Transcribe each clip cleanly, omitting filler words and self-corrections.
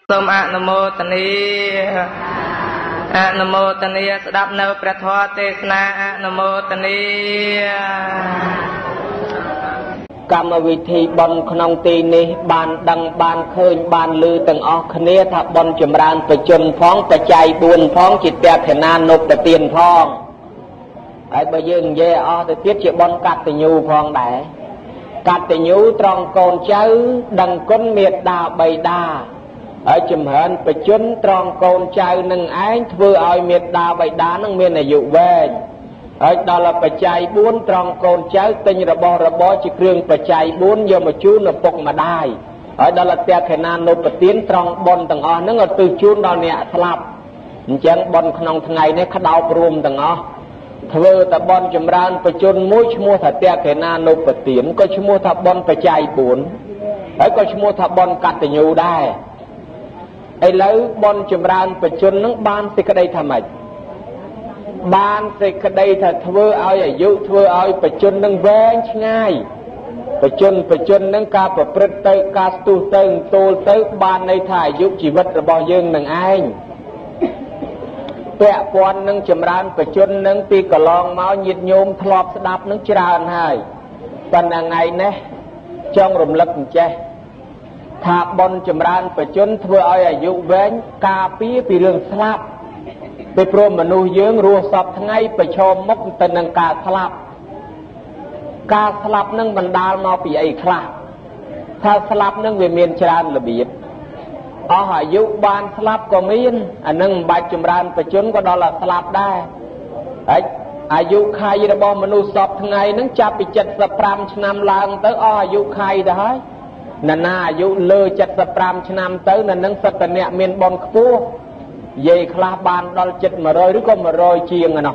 សូមអនុមោទនាស្ដាប់នៅព្រះធម៌ទេសនាអនុមោទនាកម្មវិធីបុណ្យក្នុងទីនេះបានដឹងបានឃើញបានឮទាំងអស់គ្នាថាបុណ្យចម្រើនបច្ចុប្បន្នផងបច្ច័យ4ផងជាតេខណានុបទានផងហើយបើយើងនិយាយអស់ទៅទៀតជាបុណ្យកតញ្ញូផងដែរកតញ្ញូត្រង់កូនចៅដឹងគុណមេត្តាបិតាហើយចម្រើនបជនត្រង់កូនចៅនឹងឯងធ្វើឲ្យមេត្តាបិតានឹងមានអាយុវែងហើយដល់បច្ច័យ4ត្រង់កូនចៅទិញរបស់របរជាគ្រឿងបច្ច័យ4យកមកជូនឪពុកម្ដាយហើយដល់តេខណានុបទានត្រង់បុណ្យទាំងអស់ហ្នឹងឲ្យទៅជូនដល់អ្នកស្លាប់អញ្ចឹងបុណ្យក្នុងថ្ងៃនេះក្តោបរួមទាំងអស់ធ្វើតែបុណ្យចម្រើនបជនមួយឈ្មោះថាតេខណានុបទានក៏ឈ្មោះថាបុណ្យបច្ច័យ4ហើយក៏ឈ្មោះថាបុណ្យកតញ្ញូដែរឥឡូវបុណ្យចម្រើនបជននឹងបានសេចក្តីថាម៉េចបានសេចក្តីថាធ្វើឲ្យអាយុធ្វើឲ្យបជននឹងវែងឆ្ងាយបជននឹងការប្រព្រឹត្តទៅការស្ទុះទៅទូលទៅបានន័យថាអាយុជីវិតរបស់យើងនឹងឯងពាក់ព័ន្ធនឹងចម្រើនបជននឹងពីកន្លងមកញាតិញោមធ្លាប់ស្ដាប់នឹងច្រើនហើយប៉ុន្តែថ្ងៃនេះចង់រំលឹកអញ្ចេះថាបុណ្យចម្រើនបជនធ្វើឲ្យអាយុវែងការពារពីរឿងស្លាប់ពីព្រមមនុស្សយើងរស់សពថ្ងៃប្រឈមមុខទៅនឹងការស្លាប់នឹងបណ្ដាលមកពីអីខ្លះថាស្លាប់នឹងវាមានច្រើនរបៀបអស់អាយុបានស្លាប់ក៏មានអានឹងមិនបាច់ចម្រើនបជនក៏ដល់តែស្លាប់ដែរហើយអាយុខៃរបស់មនុស្សសពថ្ងៃនឹងចាប់ពី75ឆ្នាំឡើងទៅអស់អាយុខៃទៅហើយណាអាយុលើ75ឆ្នាំទៅនឹងសិតតអ្នកមានបុណ្យខ្ពស់និយាយខ្លះបានដល់ចិត្ត100ឬក៏100ជាងឯណោះ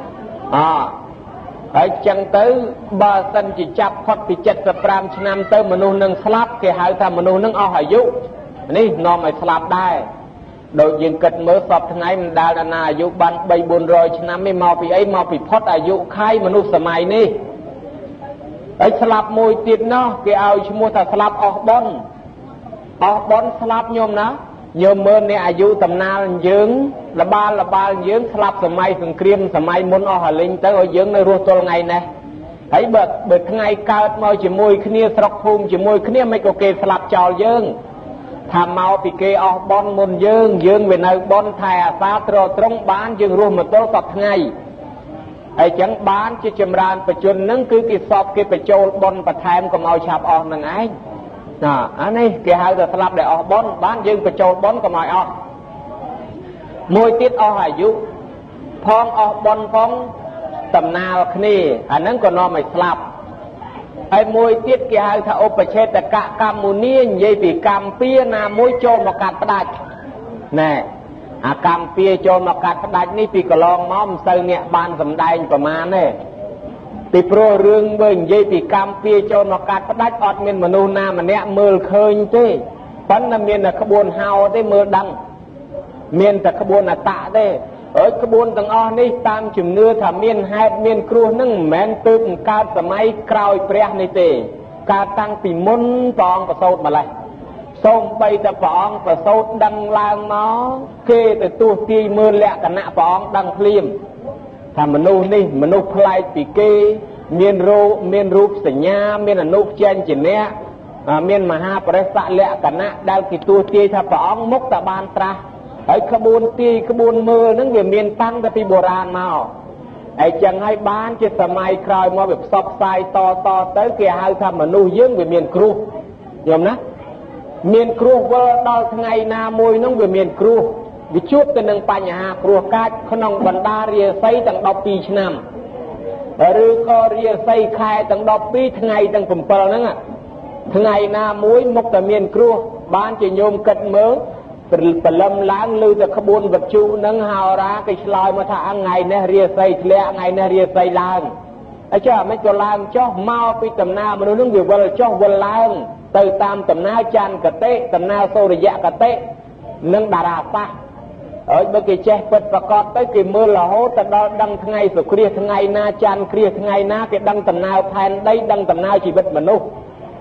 ហើយចឹងទៅបើសិនជាចាប់ផុតពី75ឆ្នាំទៅមនុស្សនឹងស្លាប់គេហៅថាមនុស្សនឹងអស់អាយុនេះនាំឲ្យស្លាប់ដែរដូចយើងគិតមើលសពថ្ងៃមិនដែលណាអាយុបាន300-400ឆ្នាំទេមកពីអីមកពីផុតអាយុខៃមនុស្សសម័យនេះហើយស្លាប់មួយទៀតណោះគេឲ្យឈ្មោះថាស្លាប់អស់បុណ្យស្លាប់ញោមណាញោមមើលអ្នកអាយុតំណាលយើងលបាលយើងស្លាប់សម័យសង្គ្រាមសម័យមុនអស់ហើយលេងទៅឲ្យយើងនៅរស់ទល់ថ្ងៃនេះហើយបើថ្ងៃកើតមកជាមួយគ្នាស្រុកភូមិជាមួយគ្នាមិនក៏គេស្លាប់ចោលយើងថាមកពីគេអស់បុណ្យមុនយើងវានៅបុណ្យថែអាសាត្រត្រង់បានយើងរស់មកទល់សពថ្ងៃហើយចឹងបានជាចម្រើនបជននឹងគឺគេសពគេបញ្ចូលបុណ្យបន្ថែមកុំឲ្យឆាប់អស់នឹងឯងអានេះគេហៅថាស្លាប់ដែលអស់បុណ្យបានយើងបញ្ចូលបុណ្យកុំឲ្យអស់មួយទៀតអស់អាយុផងអស់បុណ្យផងតំណាលគ្នាអាហ្នឹងក៏នាំឲ្យស្លាប់ហើយមួយទៀតគេហៅថាឧបច្ឆេតកកម្មមុនីនិយាយពីកម្មពៀណាមួយចូលមកកាត់ផ្ដាច់ណែអាកម្មពៀចូលមកកាត់ផ្ដាច់នេះពីកន្លងមកមិនសូវអ្នកបានសម្ដែងប្រមាណទេពីព្រោះរឿងបើនិយាយពីកម្មពៀចូលមកកាត់ផ្ដាច់អត់មានមនុស្សណាម្នាក់មើលឃើញទេប៉ុន្តែមានតែក្បួនហោទេមើលដឹងមានតែក្បួនអតៈទេហើយក្បួនទាំងអស់នេះតាមជំនឿថាមានហេតុមានគ្រោះនឹងមិនមែនទើបកើតសម័យក្រោយព្រះនេះទេកើតតាំងពីមុនព្រះអង្គប្រសូតម្លេះសូម្បីតែព្រះអង្គប្រសូតដឹងឡើងមកគេទៅទស្សទាយមើលលក្ខណៈព្រះអង្គដឹងភ្លាមថាមនុស្សនេះមនុស្សប្លែកពីគេមានរូបសញ្ញាមានអនុចេញជាអ្នកមានមហាបរិស័កលក្ខណៈដែលគេទស្សទាយថាព្រះអង្គមុខតែបានត្រាស់ហើយក្បួនទាយក្បួនមើលហ្នឹងវាមានតាំងតែពីបុរាណមកហើយចឹងហើយបានជាសម័យក្រោយមកវាផ្សព្វផ្សាយតទៅគេហៅថាមនុស្សយើងវាមានគ្រោះយល់ណាមានគ្រោះវិលដល់ថ្ងៃណាមួយហ្នឹងវាមានគ្រោះវាជួបទៅនឹងបញ្ហាគ្រោះកាចក្នុងបណ្ដារាសីទាំង12ឆ្នាំឬក៏រាសីខែទាំង12ថ្ងៃទាំង7ហ្នឹងថ្ងៃណាមួយមុខតែមានគ្រោះបានជាញោមគិតមើលព្រលឹមឡើងលើតែក្បួនវត្ថុនឹងហោរាគេឆ្លើយមកថាថ្ងៃនេះរាសីធ្លាក់ថ្ងៃនេះរាសីឡើងអញ្ចឹងមិនក៏ឡើងចុះមកពីដំណើរមនុស្សនឹងវាវិលចុះវិលឡើងទៅតាមដំណើរច័ន្ទគតិដំណើរសូរ្យគតិនិងតារាសាស្ត្រហើយបើគេចេះពិតប្រកបទៅគេមើលរហូតទៅដល់ដឹងថ្ងៃសុគ្រាសថ្ងៃណាច័ន្ទគ្រាសថ្ងៃណាគេដឹងដំណើរផែនដីដឹងដំណើរជីវិតមនុស្ស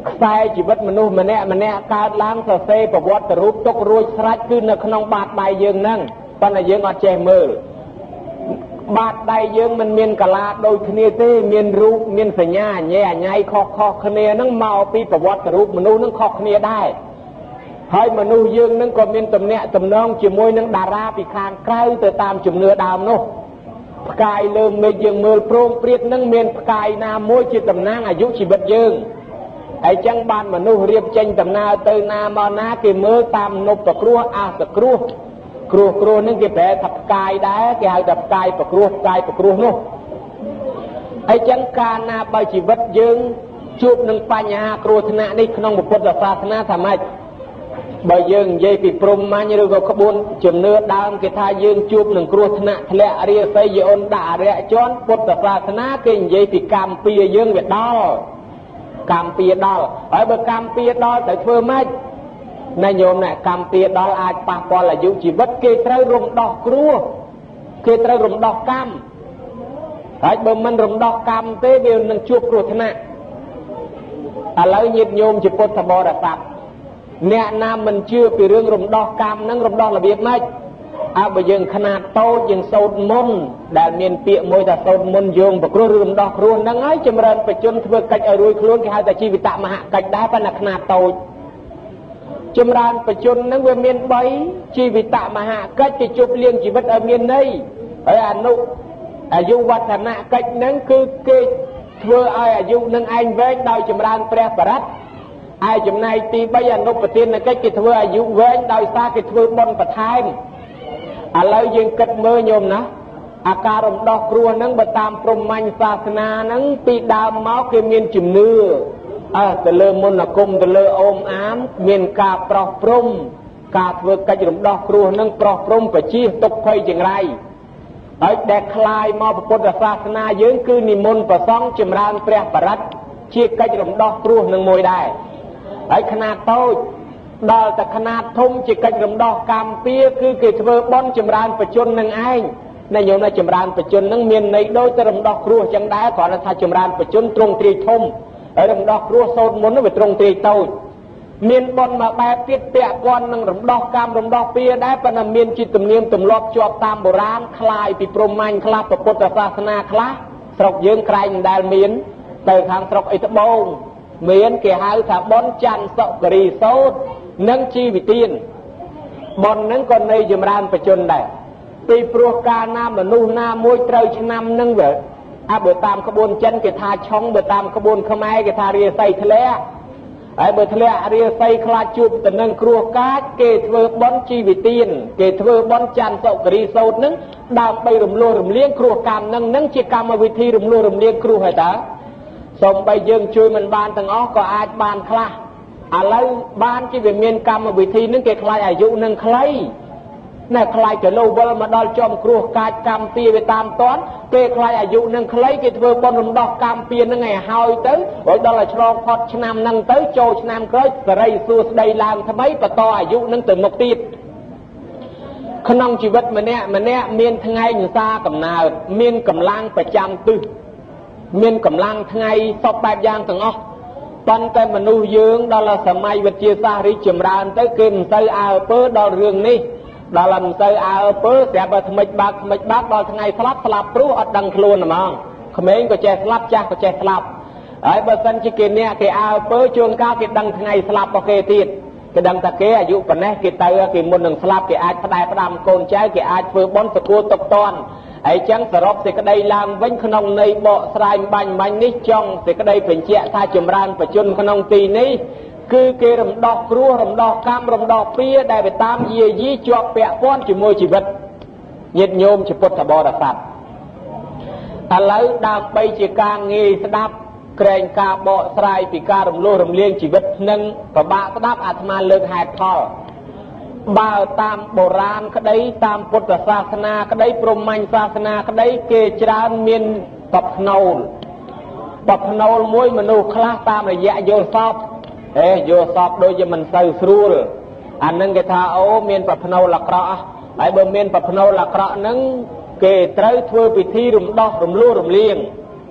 ខ្សែជីវិតមនុស្សម្នាក់កើតឡើងសរសេរប្រវត្តិរូបទុករួចស្រេចគឺនៅក្នុងបាតដៃយើងហ្នឹងប៉ុន្តែយើងអត់ចេះមើលបាតដៃយើងមិនមានកាឡាដូចគ្នាទេមានរូបមានសញ្ញាអញ្ញែអញ្ញៃខុសគ្នាហ្នឹងមកពីប្រវត្តិរូបមនុស្សហ្នឹងខុសគ្នាដែរហើយមនុស្សយើងហ្នឹងក៏មានទំនាក់ទំនងជាមួយនឹងតារាពីខាងក្រៅទៅតាមជំនឿដើមនោះផ្កាយលើមេឃយើងមើលព្រមព្រៀតហ្នឹងមានផ្កាយណាមួយជាតំណាងអាយុជីវិតយើងហើយចឹងបានមនុស្សរៀបចេញដំណើរទៅណាមកណាគេមើលតាមនប់ប្រគ្រោះអាសគ្រោះគ្រោះហ្នឹងគេប្រែថាផ្កាយដែរគេហៅថាផ្កាយប្រគ្រោះនោះហើយចឹងកាលណាបើជីវិតយើងជួបនឹងបញ្ហាគ្រោះថ្នាក់នេះក្នុងពុទ្ធសាសនាថាម៉េចបើយើងនិយាយពីព្រហ្មញ្ញឬក៏ក្បួនជំនឿដើមគេថាយើងជួបនឹងគ្រោះថ្នាក់ធ្លាក់រាសីយអូនដាក់អរិយជនពុទ្ធសាសនាគេនិយាយពីកម្មពៀយើងវាដល់កម្មពៀដល់ហើយបើកម្មពៀដល់ទៅធ្វើម៉េចណាញោមណាកម្មពៀដល់អាចប៉ះពាល់អាយុជីវិតគេត្រូវរំដោះគ្រោះគេត្រូវរំដោះកម្មហើយបើមិនរំដោះកម្មទេវានឹងជួបគ្រោះថ្នាក់ឥឡូវញាតិញោមជាពុទ្ធបរិស័ទអ្នកណាមិនជឿពីរឿងរំដោះកម្មនឹងរំដោះរបៀបម៉េចបើយើងខ្នាតតូចយើងសូត្រមុនដែលមានពាក្យមួយថាសូត្រមុនយោងប្រគ្រោះឬរំដោះគ្រោះហ្នឹងហើយចម្រើនបជនធ្វើកិច្ចឲ្យរួចខ្លួនគេហៅថាជីវិតមហកិច្ចដែរប៉ុន្តែខ្នាតតូចចម្រើនបជនហ្នឹងវាមាន3ជីវិតមហកិច្ចគេជប់លៀងជីវិតឲ្យមានន័យហើយអាយុវឌ្ឍនកិច្ចហ្នឹងគឺគេធ្វើឲ្យអាយុនឹងឯងវែងដោយចម្រើនព្រះបរិត្តហើយចំណែកទី3អនុប្រទានកិច្ចគេធ្វើអាយុវែងដោយសារគេធ្វើបុណ្យបន្ថែមឥឡូវយើងគិតមើលញោមណាអាការរំដោះគ្រោះហ្នឹងបើតាមព្រហ្មញ្ញសាសនាហ្នឹងពីដើមមកគេមានជំនឿទៅលើមន្តអាគមទៅលើអូមអាមមានការប្រោះព្រំការធ្វើកិច្ចរំដោះគ្រោះហ្នឹងប្រោះព្រំបជាទុកភ័យចង្រៃហើយដែលคล้ายមកពុទ្ធសាសនាយើងគឺនិមន្តព្រះសង្ឃចម្រើនព្រះបរិត្តជាកិច្ចរំដោះគ្រោះនឹងមួយដែរហើយខ្នាតតូចដល់តែខ្នាតធំជាកិច្ចរំដោះកម្មពៀគឺគេធ្វើបុណ្យចម្រើនបជននឹងឯងណាញោមណាចម្រើនបជននឹងមានន័យដូចទៅរំដោះគ្រោះចឹងដែរគ្រាន់តែថាចម្រើនបជនទ្រង់ទ្រាយធំហើយរំដោះគ្រោះសូត្រមុននោះវាទ្រង់ទ្រាយតូចមានបុណ្យមកបែបទៀតពាក់ព័ន្ធនឹងរំដោះកម្មរំដោះពៀដែរប៉ុន្តែមានជាទំនៀមទម្លាប់ជាប់តាមបុរាណคล้ายពីព្រហ្មញ្ញខ្លះពុទ្ធសាសនាខ្លះស្រុកយើងក្រែងមិនដែលមានទៅខាងស្រុកអីត្បូងមានគេហៅថាបុណ្យច័ន្ទសុគរីសូត្រនិងជីវិទានបុណ្យហ្នឹងក៏នៃចម្រើនបជនដែរពីព្រោះកាលណាមនុស្សណាមួយត្រូវឆ្នាំហ្នឹងវាបើតាមក្បួនចិនគេថាឆុងបើតាមក្បួនខ្មែរគេថារាសីធ្លាក់ហើយបើធ្លាក់រាសីខ្លាចជួបទៅនឹងគ្រោះកាចគេធ្វើបុណ្យជីវិទានគេធ្វើបុណ្យច័ន្ទសុគរីសូត្រហ្នឹងដើម្បីរំលោះរំលាងគ្រោះកម្មហ្នឹងជាកម្មវិធីរំលោះរំលាងគ្រោះហើយតើសូម្បីយើងជួយមិនបានទាំងអស់ក៏អាចបានខ្លះឥឡូវបានជាវាមានកម្មវិធីនឹងគេខ្លាចអាយុនឹងខ្លីណែខ្លាចទៅលោវិលមកដល់ចំគ្រោះកាចកម្មពៀវាតាមតន់គេខ្លាចអាយុនឹងខ្លីគេធ្វើបុណ្យរំដោះកម្មពៀនឹងឲ្យហើយទៅហើយដល់ឲ្យឆ្លងផុតឆ្នាំហ្នឹងទៅចូលឆ្នាំក្រោយសេរីសួស្តីឡើងថ្មីបន្តអាយុនឹងទៅមុខទៀតក្នុងជីវិតម្នាក់មានថ្ងៃនិសាកំណើតមានកម្លាំងប្រចាំទិសមានកម្លាំងថ្ងៃសពបែបយ៉ាងទាំងអស់ប៉ុន្តែមនុស្សយើងដល់សម័យវិទ្យាសាស្ត្ររីកចម្រើនទៅគេមិនទៅអើពើដល់រឿងនេះដល់មិនទៅអើពើស្រាប់តែថ្មិចបាក់ដល់ថ្ងៃស្លាប់ព្រោះអត់ដឹងខ្លួនហ្មងក្មេងក៏ចេះស្លាប់ចាស់ក៏ចេះស្លាប់ហើយបើសិនជាគេអ្នកគេអើពើជួនកាលគេដឹងថ្ងៃស្លាប់របស់គេទៀតគេដឹងថាគេអាយុប៉ុណ្ណេះគេទៅគេមុននឹងស្លាប់គេអាចផ្ដែផ្ដាំកូនចៅគេអាចធ្វើបុណ្យសគួរទុកតន់ហើយចឹងសរុបសេចក្តីឡើងវិញក្នុងន័យបកស្រាយបាញ់នេះចង់សេចក្តីបញ្ជាក់ថាចម្រើនបជនក្នុងទីនេះគឺគេរំដោះគ្រោះរំដោះកម្មរំដោះពៀដែលទៅតាមយាយីជាប់ពាក់ព័ន្ធជាមួយជីវិតញាតិញោមជាពុទ្ធបរិស័ទឥឡូវដើម្បីជាការងាយស្ដាប់ក្រែងការបកស្រាយពីការរំលោះរំលាងជីវិតនឹងប្របាក់ស្ដាប់អាត្មាលើកហេតុផលបើតាមបុរាណក្តីតាមពុទ្ធសាសនាក្តីព្រហ្មញ្ញសាសនាក្តីគេច្រើនមានបបភ្នូលមួយមនុស្សខ្លះតាមរយៈយល់សពយល់សពដូចជាមិនសូវស្រួលអានឹងគេថាអូមានបបភ្នូលអាក្រក់ហើយបើមានបបភ្នូលអាក្រក់ហ្នឹងគេត្រូវធ្វើពិធីរំដោះរំលោះរំលាង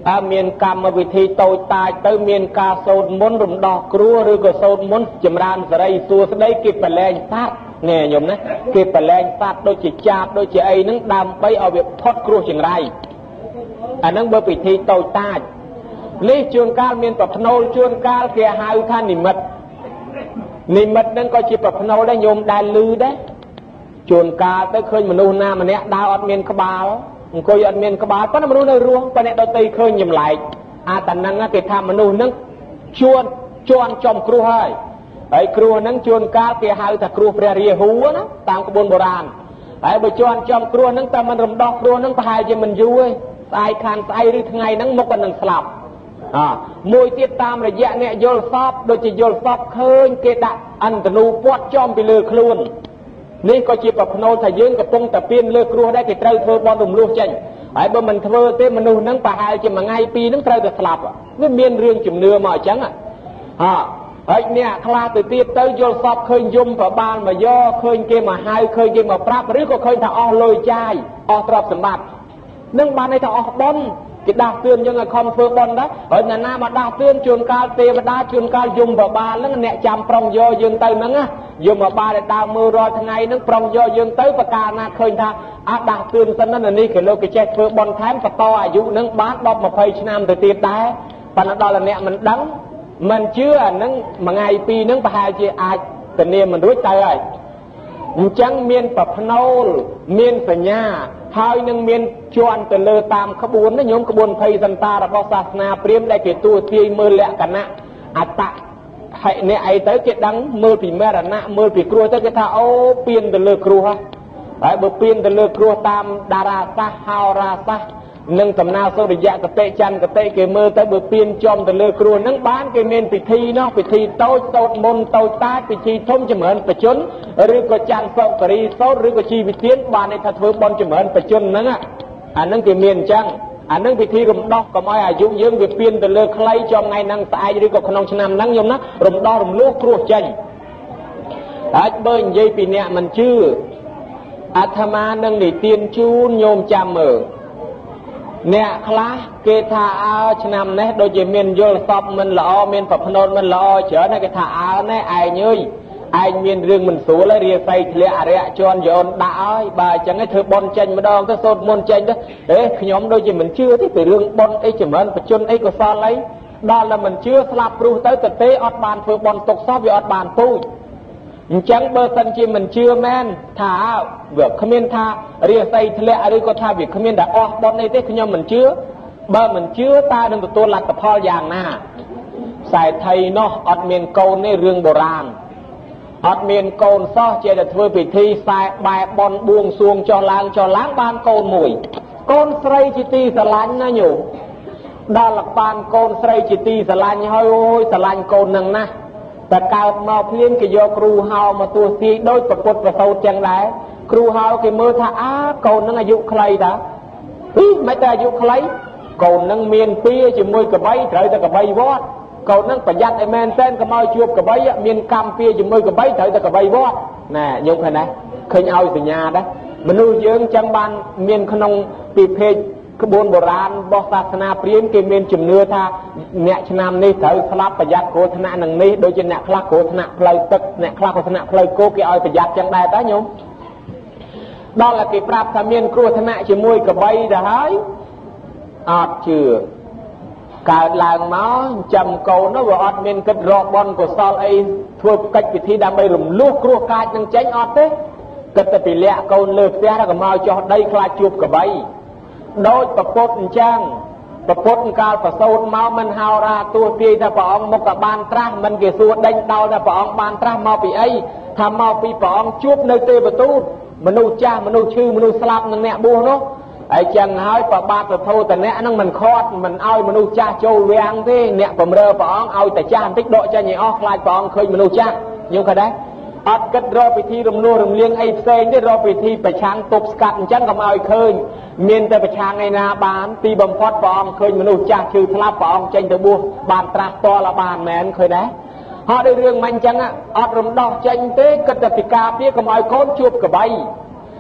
មានកម្មវិធីតូចតាចទៅមានការសូត្រមន្តរំដោះគ្រោះឬក៏សូត្រមន្តចម្រើនសេរីសួស្តីគេប្រឡែងសត្វនេះញោមណាគេប្រឡែងសត្វដូចជាចាបដូចជាអីហ្នឹងដើម្បីឲ្យវាផុតគ្រោះចង្រៃអាហ្នឹងបើពិធីតូចតាចនេះជួនកាលមានប្រផ្នូលជួនកាលគេហៅថានិមិត្តហ្នឹងក៏ជាប្រផ្នូលដែរញោមដែលឮដែរជួនកាលទៅឃើញមនុស្សណាម្នាក់ដើរអត់មានក្បាលអង្គុយអត់មានក្បាលប៉ុន្តែមនុស្សនៅរស់ប៉ុន្តែអ្នកដទៃឃើញចម្លែកអាតាហ្នឹងគេថាមនុស្សហ្នឹងជួនចំគ្រោះហើយគ្រោះហ្នឹងជួនកាលគេហៅថាគ្រោះព្រះរាហូណាតាមក្បួនបុរាណហើយបើជួនចំគ្រោះហ្នឹងតែមិនរំដោះគ្រោះហ្នឹងប្រហែលជាមិនយូរទេស្អែកខានស្អែកឬថ្ងៃហ្នឹងមុខក៏នឹងស្លាប់មួយទៀតតាមរយៈអ្នកយល់សពដូចជាយល់សពឃើញគេដាក់អន្តនូពាត់ចំពីលើខ្លួននេះក៏ជាប្រផ្នូលថាយើងកំពុងតែពៀនលើគ្រោះដែរគេត្រូវធ្វើបន់រំលោះចេញហើយបើមិនធ្វើទេមនុស្សហ្នឹងប្រហែលជាមួយថ្ងៃពីរហ្នឹងត្រូវតែស្លាប់វាមានរឿងជំនឿមកអញ្ចឹងហើយអ្នកខ្លះទៅទៀតទៅយល់សពឃើញយំប្របាលមកយកឃើញគេមកហៅឃើញគេមកប្រាប់ឬក៏ឃើញថាអស់លុយចាយអស់ទ្រព្យសម្បត្តិនឹងបានន័យថាអស់បន់គេដាស់តឿនយើងឲ្យខំធ្វើបន់ដែរហើយអ្នកណាមកដាស់តឿនជួនកាលទេវតាជួនកាលយំប្របាលហ្នឹងអ្នកចាំប្រុងយកយើងទៅហ្នឹងយំប្របាលដែលដើរមើលរាល់ថ្ងៃហ្នឹងប្រុងយកយើងទៅប្រកាសណាឃើញថាដាស់តឿនសិនណានេះគេលោកគេចេះធ្វើបន់ថែមបន្តអាយុហ្នឹងបាន10 20ឆ្នាំទៅទៀតដែរប៉ុន្តែដល់អ្នកមិនដឹងមិនជឿអាហ្នឹងមួយថ្ងៃពីរហ្នឹងប្រហែលជាអាចធានាមិនរួចទៅហើយអញ្ចឹងមានប្រផ្នូលមានសញ្ញាហើយនឹងមានជាន់ទៅលើតាមក្បួនណាញោមក្បួនភ័យសន្តារបស់សាសនាព្រាហ្មណ៍ដែលគេទួទាយមើលលក្ខណៈអត្តហើយអ្នកអីទៅគេដឹងមើលពីមរណៈមើលពីគ្រោះទៅគេថាអូពៀនទៅលើគ្រោះហើយបើពៀនទៅលើគ្រោះតាមតារាសាស្ត្រហោរាសាស្ត្រនឹងដំណើរសូរិយគតិច័ន្ទគតិគេមើលទៅបើពៀនចំទៅលើគ្រោះហ្នឹងបានគេមានពិធីនោះពិធីតូចសូត្រមន្តតូចតាចពិធីធំចម្រើនបជនឬក៏ច័ន្ទសុគរីសូត្រឬក៏ជីវិទានបានន័យថាធ្វើបន់ចម្រើនបជនហ្នឹងអាហ្នឹងគេមានអញ្ចឹងអាហ្នឹងពិធីរំដោះកុំឲ្យអាយុយើងវាពៀនទៅលើខ្លីចំថ្ងៃហ្នឹងស្អែកឬក៏ក្នុងឆ្នាំហ្នឹងញោមណារំដោះរំលោះគ្រោះចេញហើយបើនិយាយពីអ្នកមិនជឿអាត្មានឹងនិទានជូនញោមចាំមើលអ្នកខ្លះគេថាឆ្នាំនេះដូចជាមានយល់សពមិនល្អមានប្រផ្នូលមិនល្អច្រើនគេថាណែឯងឯងមានរឿងមិនស្រួលហើយរាសីធ្លាក់អរិយជន់យន់ដាក់ហើយបើអញ្ចឹងឯងធ្វើបន់ចេញម្ដងទៅសូត្រមន្តចេញទៅខ្ញុំដូចជាមិនជឿទេពីរឿងបន់អីចម្រើនបជនអីកុសលអីដល់តែមិនជឿស្លាប់ព្រោះទៅទេអត់បានធ្វើបន់ទុកសពវាអត់បានពូជអញ្ចឹងបើសិនជាមិនជឿមែនថាវាគ្មានថារាសីធ្លាក់ឬក៏ថាវាគ្មានតែអស់បន់អីទេខ្ញុំមិនជឿបើមិនជឿតើនឹងទទួលលទ្ធផលយ៉ាងណាខ្សែថៃនោះអត់មានកូនទេរឿងបុរាណអត់មានកូនសោះចេះតែធ្វើពិធីខ្សែបែបន់បួងសួងចុះឡើងបានកូនមួយកូនស្រីជាទីស្រឡាញ់ណាញោមដល់បានកូនស្រីជាទីស្រឡាញ់ហើយអូយស្រឡាញ់កូននឹងណាតែកើតមកភ្លាមគេយកគ្រូហៅមកទស្សទាយដូចប្រពុតប្រសោតចឹងដែរគ្រូហៅគេមើលថាកូននឹងអាយុខ្លីតាមិនតែអាយុខ្លីកូននឹងមានពៀជាមួយកបីត្រូវតែកបីវត្តកូននឹងប្រយ័ត្នឲ្យមែនតែនកុំឲ្យជួបកបីមានកម្មពៀជាមួយកបីត្រូវតែកបីវត្តណែញោមឃើញណាឃើញឲ្យសញ្ញាដែរមនុស្សយើងចឹងបានមានក្នុងពីភេទក្បួនបុរាណរបស់សាសនាព្រាហ្មណ៍គេមានជំនឿថាអ្នកឆ្នាំនេះត្រូវស្លាប់ប្រយ័ត្នគ្រោះថ្នាក់នឹងនេះដូចជាអ្នកខ្លះគ្រោះថ្នាក់ផ្លូវទឹកអ្នកខ្លះគ្រោះថ្នាក់ផ្លូវគោគេឲ្យប្រយ័ត្នចឹងដែរតើញោមដល់តែគេប្រាប់ថាមានគ្រោះថ្នាក់ជាមួយកបីទៅហើយអត់ជឿកើតឡើងមកចាំកូននោះវាអត់មានគិតរកបន់កុសលអីធ្វើកិច្ចពិធីដើម្បីរំលោះគ្រោះកាចនឹងចេញអត់ទេគិតតែពីលាក់កូនលើផ្ទះក៏មកចុះដីខ្លាចជួបកបីដូចប្រពុតអញ្ចឹងប្រពុតកាលប្រសូតមកមិនហៅរាទោះទាយថាព្រះអង្គមកក៏បានត្រាស់មិនគេសួរដេញដោលថាព្រះអង្គបានត្រាស់មកពីអីថាមកពីព្រះអង្គជួបនៅទេវទូតមនុស្សចាស់មនុស្សឈឺមនុស្សស្លាប់នឹងអ្នកបួសនោះហើយចឹងហើយប្របាទសធោតអ្នកហ្នឹងមិនខាត់មិនឲ្យមនុស្សចាស់ចូលវាំងទេអ្នកបំរើព្រះអង្គឲ្យតែចាស់បន្តិចដកចេញឲ្យអស់ខ្លាចព្រះអង្គឃើញមនុស្សចាស់ញោមឃើញដែរអត់គិតរកពិធីរំលោះរំលៀងអីផ្សេងទេរកពិធីប្រឆាំងទប់ស្កាត់អញ្ចឹងកុំឲ្យឃើញមានតែប្រឆាំងឯណាបានទីបំផុតព្រះអង្គឃើញមនុស្សចាស់ឈឺស្លាប់ព្រះអង្គចេញទៅបួសបានត្រាស់តលបានមែនឃើញដែរហើយដោយរឿងមិនអញ្ចឹងអត់រំដោះចេញទេគិតតែពីការពារកុំឲ្យកូនជួបកបី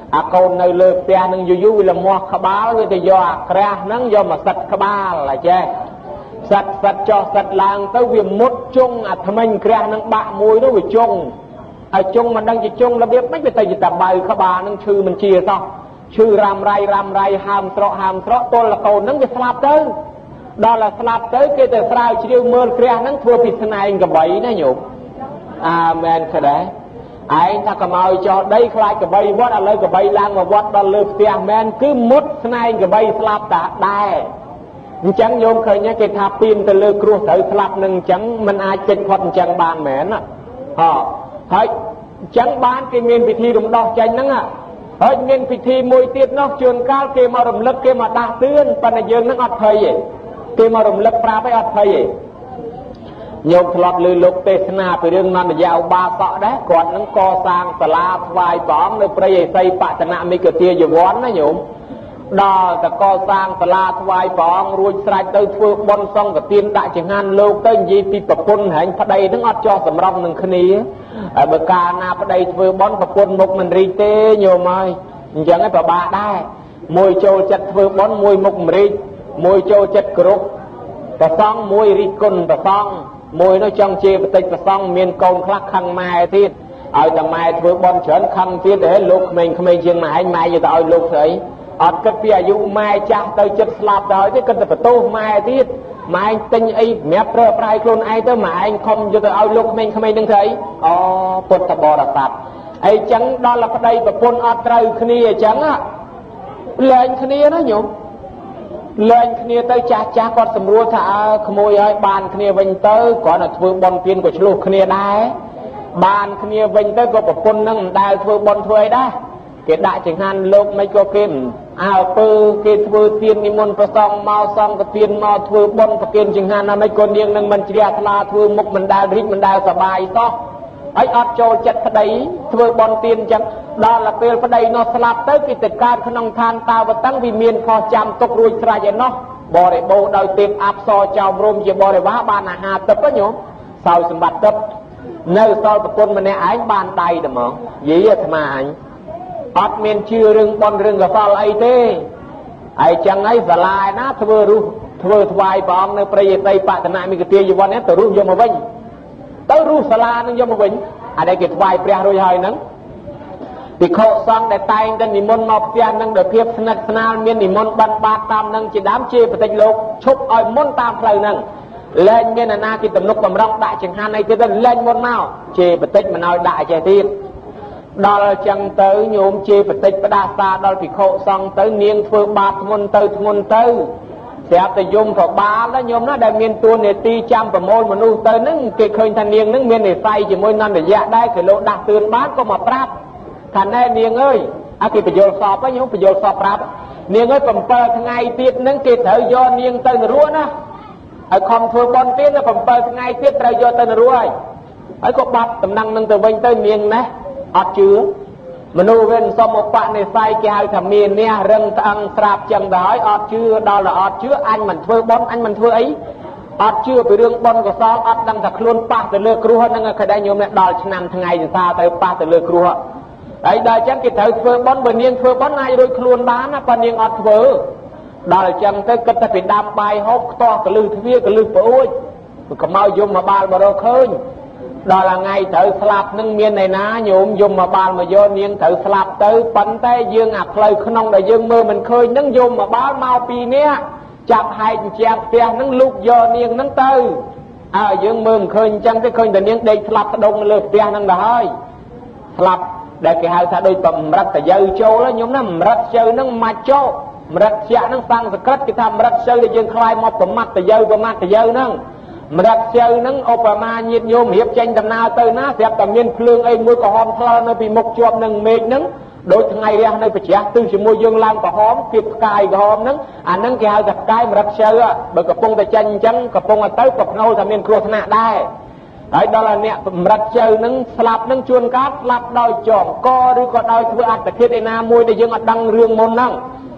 អាកូននៅលើផ្ទះនឹងយូរវាលមាស់ក្បាលវាទៅយកអាក្រាស់ហ្នឹងយកមកសិតក្បាលហើយចេះសិតចោះសិតឡើងទៅវាមុតជង់អាថ្មិញក្រាស់ហ្នឹងបាក់មួយនោះវាជង់ហើយជង់មិនដឹងជាជង់របៀបម៉េចវាទៅជាតបៅក្បាលហ្នឹងឈឺមិនជាសោះឈឺរ៉ាំរៃហើមស្រក់ទល់កូនហ្នឹងវាស្លាប់ទៅដល់តែស្លាប់ទៅគេទៅស្រាវជ្រាវមើលក្រាស់ហ្នឹងធ្វើពីស្នែងកបីណាញោមមែនទេដែរឯងថាកម្ឲ្យចោលដីខ្លាចកបីវត្តឥឡូវកបីឡើងមកវត្តដល់លើផ្ទះមែនគឺមុតស្នែងកបីស្លាប់តាដែរអញ្ចឹងញោមឃើញគេថាពីនទៅលើគ្រោះត្រូវស្លាប់នឹងអញ្ចឹងมันអាចពេចផុតអញ្ចឹងបានមែនហើយអញ្ចឹងបានគេមានពិធីរំដោះចេញហ្នឹងហើយមានពិធីមួយទៀតនោះជួនកាលគេមករំលឹកគេមកដាស់តឿនប៉ុន្តែយើងនឹងអត់ភ័យទេគេមករំលឹកប្រាប់ឲ្យអត់ភ័យទេញោមធ្លាប់ឮលោកទេសនាពីរឿងនន្ទយឧបាសកដែរគាត់នឹងកសាងសាលាថ្វាយព្រះអង្គនៅព្រៃឥសីបតនមិគទាយវ័នណាញោមដល់តែកសាងសាលាថ្វាយព្រះអង្គរួចស្រេចទៅធ្វើបុណ្យសង្ឃទានដាក់ចង្ហាន់លោកទៅនិយាយពីប្រពន្ធហែងប្តីនឹងអត់ចោះសម្រង់នឹងគ្នាហើយបើកាលណាប្តីធ្វើបុណ្យប្រពន្ធមុខមិនរីកទេញោមហើយអញ្ចឹងឯងប្របាដែរមួយចូលចិត្តធ្វើបុណ្យមួយមុខមិនរីកមួយចូលចិត្តគ្រប់ប្រសងមួយរីកគុណប្រសងមួយនោះចង់ជាបតិចប្រសងមានកូនខ្លះខឹងម៉ែទៀតឲ្យតែម៉ែធ្វើបុណ្យច្រើនខឹងទៀតហេលោកក្មេងៗជាងម៉ែឯងម៉ែយកទៅឲ្យលោកស្រីអត់គិតពីអាយុម៉ែចាស់ទៅចិត្តស្លាប់ទៅទេគិតតែបន្ទោសម៉ែទៀតម៉ែទិញអីសម្រាប់ប្រើប្រាស់ខ្លួនឯងទៅម៉ែឯងខំយកទៅឲ្យលោកក្មេងៗនឹងធ្វើអីពុទ្ធបរិស័ទអីចឹងដល់ប្តីប្រពន្ធអត់ត្រូវគ្នាអញ្ចឹងលែងគ្នាណាញោមលែងគ្នាទៅចាស់គាត់ស្រួលថាក្មួយឲ្យបានគ្នាវិញទៅគ្រាន់តែធ្វើបុណ្យទានក៏ឆ្លោះគ្នាដែរបានគ្នាវិញទៅក៏ប្រពន្ធនឹងមិនដែលធ្វើបុណ្យធ្វើអីដែរគេដាក់ចង្ហាន់លោកមិនក៏គេអើពើគេធ្វើទាននិមន្តប្រសងមកសង្ឃទានមកធ្វើបុណ្យប្រគេនចង្ហាន់ណាមិនក៏នាងនឹងមិនជ្រះថ្លាធ្វើមុខមិនដែលរីកមិនដែលសបាយសោះហើយអត់ចូលចិត្តប្តីធ្វើបុណ្យទានអញ្ចឹងដល់ពេលប្តីនោះស្លាប់ទៅគេទៅកើតក្នុងឋានតាវតੰវិមានខុសចាំទុករួចស្រេចឯណោះបរិបូរដោយទេពអប្សរចោមរមជាបរិវារបានអាហារទឹកញោមសោយសម្បត្តិទឹកនៅសល់ប្រពន្ធម្នាក់ឯងបានដៃតែហ្មងនិយាយអាត្មាអញអត់មានជឿរឿងបន់រឿងកសលអីទេហើយចឹងហើយសាលាណាធ្វើថ្វាយព្រះអង្គនៅព្រៃឥសីបតនមិគទាយវ័ននេះទៅរុះយកមកវិញទៅរុះសាលានឹងយកមកវិញអានេះគេថ្វាយព្រះរួចហើយហ្នឹងភិក្ខុសង្ឃដែលតែងតែនិមន្តមកផ្ទះនឹងដោយភាពស្និទ្ធស្នាលមាននិមន្តបិណ្ឌបាតតាមនឹងជាដើមជាបតិចលោកឈប់ឲ្យមុនតាមផ្លូវហ្នឹងលែងមានអាណាគេទំនុកបំរុងដាក់ចង្ហាន់អីទៀតទៅលែងមុនមកជាបតិចមិនឲ្យដាក់ចេះទៀតដល់ចឹងទៅញោមជាបតិចផ្ដាសាដល់ភិក្ខុសង្ឃទៅនាងធ្វើបាបធ្ងន់ទៅស្រាប់តែយំប្របាលណាញោមណាដែលមានទួនាទីចាំប្រមូលមនុស្សទៅហ្នឹងគេឃើញថានាងហ្នឹងមាននិស្ស័យជាមួយនន្ទយៈដែរគេលោកដាស់តឿនបានក៏មកប្រាប់ថាណែនាងអើយគេបញ្យល់សពហ្នឹងញោមបញ្យល់សពប្រាប់នាងអើយ7ថ្ងៃទៀតហ្នឹងគេត្រូវយកនាងទៅនរោណាហើយខំធ្វើបុណ្យទៀត7ថ្ងៃទៀតត្រូវយកទៅនរោហើយក៏បាត់ដំណឹងនឹងទៅវិញទៅនាងណាអត់ជឿមនុស្សវិញសមឧបនិស្ស័យគេហៅថាមានអ្នករឹងត្អឹងស្រាប់ចឹងទៅហើយអត់ជឿដល់តែអត់ជឿអញមិនធ្វើបុណ្យអញមិនធ្វើអីអត់ជឿពីរឿងបុណ្យកុសលអត់ដឹងថាខ្លួនប៉ះទៅលើគ្រោះហ្នឹងគេដែរញោមនេះដល់ឆ្នាំថ្ងៃសរសើរទៅប៉ះទៅលើគ្រោះហើយដល់ចឹងគេត្រូវធ្វើបុណ្យបើនាងធ្វើបុណ្យអាចរួចខ្លួនបានណាបើនាងអត់ធ្វើដល់ចឹងទៅគិតតែពីដាំបាយហូបខ្ទាស់កលឹះទ្វារកលឹះប្អួចកម្មកយំមកបាល់មករកឃើញដល់ថ្ងៃត្រូវស្លាប់នឹងមានឯណាញោមយំមកបាល់មកយកនាងត្រូវស្លាប់ទៅប៉ុន្តែយើងអាផ្លូវក្នុងដែលយើងមើលមិនឃើញនឹងយំមកបាល់មកពីនេះចាប់ហែកជាងផ្ទះនឹងលូកយកនាងនឹងទៅយើងមើលមិនឃើញអញ្ចឹងទេឃើញតែនាងដេកស្លាប់ក្ដុងលើផ្ទះនឹងទៅហើយស្លាប់ដែលគេហៅថាដូចកម្រិតតយៅចូលញោមណាកម្រិតជើនឹងមកចូលកម្រិតជានឹងសង្ស្ក្រឹតគេថាកម្រិតជើដែលយើងខ្លាយមកប្រមាត់តយៅហ្នឹងម្រឹកជើនឹងឧបមាញាតញោមរៀបចេញដំណើរទៅណាស្រាប់តែមានភ្លើងអីមួយក្រហមថ្លល់នៅពីមុខជាប់នឹងមេឃហ្នឹងដូចថ្ងៃរះនៅប្រជ្រះទិសជាមួយយើងឡើងក្រហមពីផ្កាយក្រហមហ្នឹងអាហ្នឹងគេហៅថាផ្កាយម្រឹកជើបើកំពុងតែចេញអញ្ចឹងកំពុងទៅប្រភ្នូលថាមានគ្រោះថ្នាក់ដែរហើយដល់អ្នកម្រឹកជើនឹងស្លាប់នឹងជួនកាលស្លាប់ដោយចងកឬក៏ដោយធ្វើអត្តឃាតឯណាមួយដែលយើងអត់ដឹងរឿងមុនហ្នឹង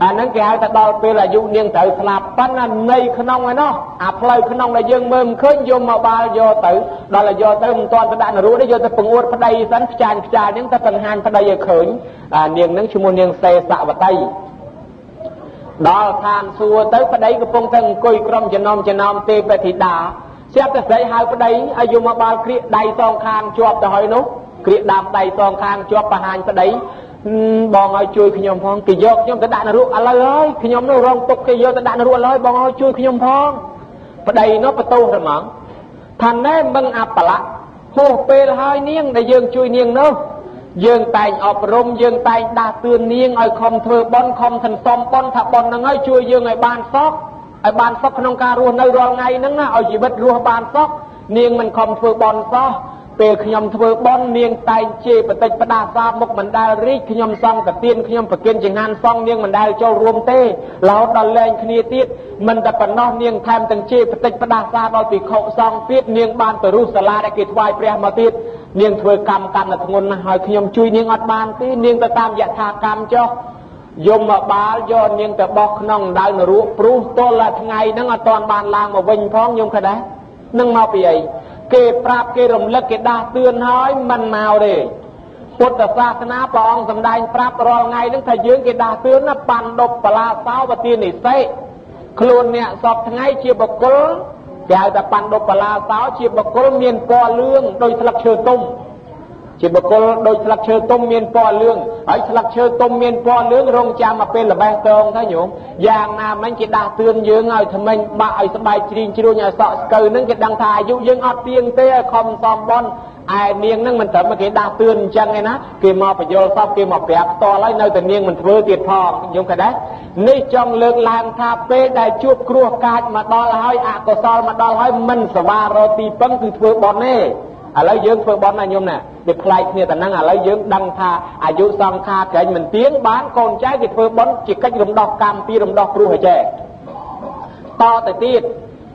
អាហ្នឹងគេហៅថាដល់ពេលអាយុនាងត្រូវស្លាប់ប៉ុន្តែនៃក្នុងឯណោះអាផ្លូវក្នុងដែលយើងមើលមិនឃើញយកមកបាល់យកទៅដល់ឲ្យយកទៅមិនទាន់ទៅដាក់នរោនេះយកទៅពង្អួតប្តីសិនខ្ចាញ់ហ្នឹងទៅបង្ហាញប្តីឲ្យឃើញនាងហ្នឹងឈ្មោះនាងសេសវតីដល់ឋានសួគ៌ទៅប្តីកំពុងតែអង្គុយក្រុមចំណោមទេពធីតាស្រាប់តែស្រីហៅប្តីឲ្យយកមកបាល់គ្រាកដៃសងខាងជាប់ទៅហើយនោះគ្រាកដាំដៃសងខាងជាប់បង្ហាញប្តីបងឲ្យជួយខ្ញុំផងគេយកខ្ញុំទៅដាក់នរកឥឡូវហើយខ្ញុំនោះរងទុកគេយកទៅដាក់នរកឥឡូវបងឲ្យជួយខ្ញុំផងប្តីនោះបន្ទោសហ្មងថាណែមិនអបលៈហួសពេលហើយនាងដែលយើងជួយនាងនោះយើងតែងអប់រំយើងតែងដាស់តឿននាងឲ្យខំធ្វើបុណ្យខំសន្សំបុណ្យថាបុណ្យហ្នឹងឲ្យជួយយើងឲ្យបានសុខក្នុងការរស់នៅរាល់ថ្ងៃហ្នឹងណាឲ្យជីវិតរស់បានសុខនាងមិនខំធ្វើបុណ្យសោះពេលខ្ញុំធ្វើបុណ្យនាងតែងជេរបតិចផ្ដាសាមុខមិនដែលរីកខ្ញុំសង្កទានខ្ញុំប្រគិនចង្ហាន់សងនាងមិនដែលចូលរួមទេរហូតដល់លែងគ្នាទៀតមិនតែប៉ុណ្ណោះនាងថែមទាំងជេរបតិចផ្ដាសាដល់ភិក្ខុសង្ឃទៀតនាងបានទៅរុះសាលាដែលគេថ្វាយព្រះមកទៀតនាងធ្វើកម្មកាន់តែធ្ងន់ណាស់ហើយខ្ញុំជួយនាងអត់បានទេនាងទៅតាមយថាកម្មចុះយមមកបាល់យកនាងទៅបោះក្នុងដៅនរកព្រោះទល់តែថ្ងៃហ្នឹងអត់ទាន់បានឡើងមកវិញផងខ្ញុំឃើញដែរនឹងមកពីអីគេប្រាប់គេរំលឹកគេដាស់តឿនហើយមិនមកទេពុទ្ធសាសនាព្រះអង្គសម្ដែងប្រាប់រាល់ថ្ងៃហ្នឹងថាយើងគេដាស់តឿនណាបណ្ឌុបបលាសោវទានិសេខ្លួនអ្នកសពថ្ងៃជាបុគ្គលគេហៅថាបណ្ឌុបបលាសោជាបុគ្គលមានពណ៌លឿងដូចស្លឹកឈើទុំជាបុគ្គលដូចស្លឹកឈើទុំមានពណ៌លឿងហើយស្លឹកឈើទុំមានពណ៌លឿងរងចាំមកពេលល្បេះតងទៅញោមយ៉ាងណាមិញគេដាស់តឿនយើងឲ្យថ្មិញបាក់ឲ្យស្បែកជ្រីងជ្រួញឲ្យសក់ស្កូវហ្នឹងគេដឹងថាអាយុយើងអត់ទៀងទេឲ្យខំសំបន់ឯនាងហ្នឹងមិនត្រឹមគេដាស់តឿនអញ្ចឹងឯណាគេមកបញ្យល់សពគេមកប្រាប់ផ្ទាល់ហើយនៅតែនាងមិនធ្វើទៀតផងញោមឃើញដែរនេះចង់លើកឡើងថាពេលដែលជួបគ្រោះកាចមកដល់ហើយអកុសលមកដល់ហើយមិនសវាររទីពឹងគឺធ្វើបន់ទេឥឡូវយើងធ្វើបន់ណាញោមណាវាប្លែកគ្នាតែហ្នឹងឥឡូវយើងដឹងថាអាយុសង្ខារក្រែងមិនទៀងបានកូនចៅគេធ្វើបន់ជាកិច្ចរំដោះកម្មពីរំដោះគ្រោះឲ្យចេះតទៅទៀត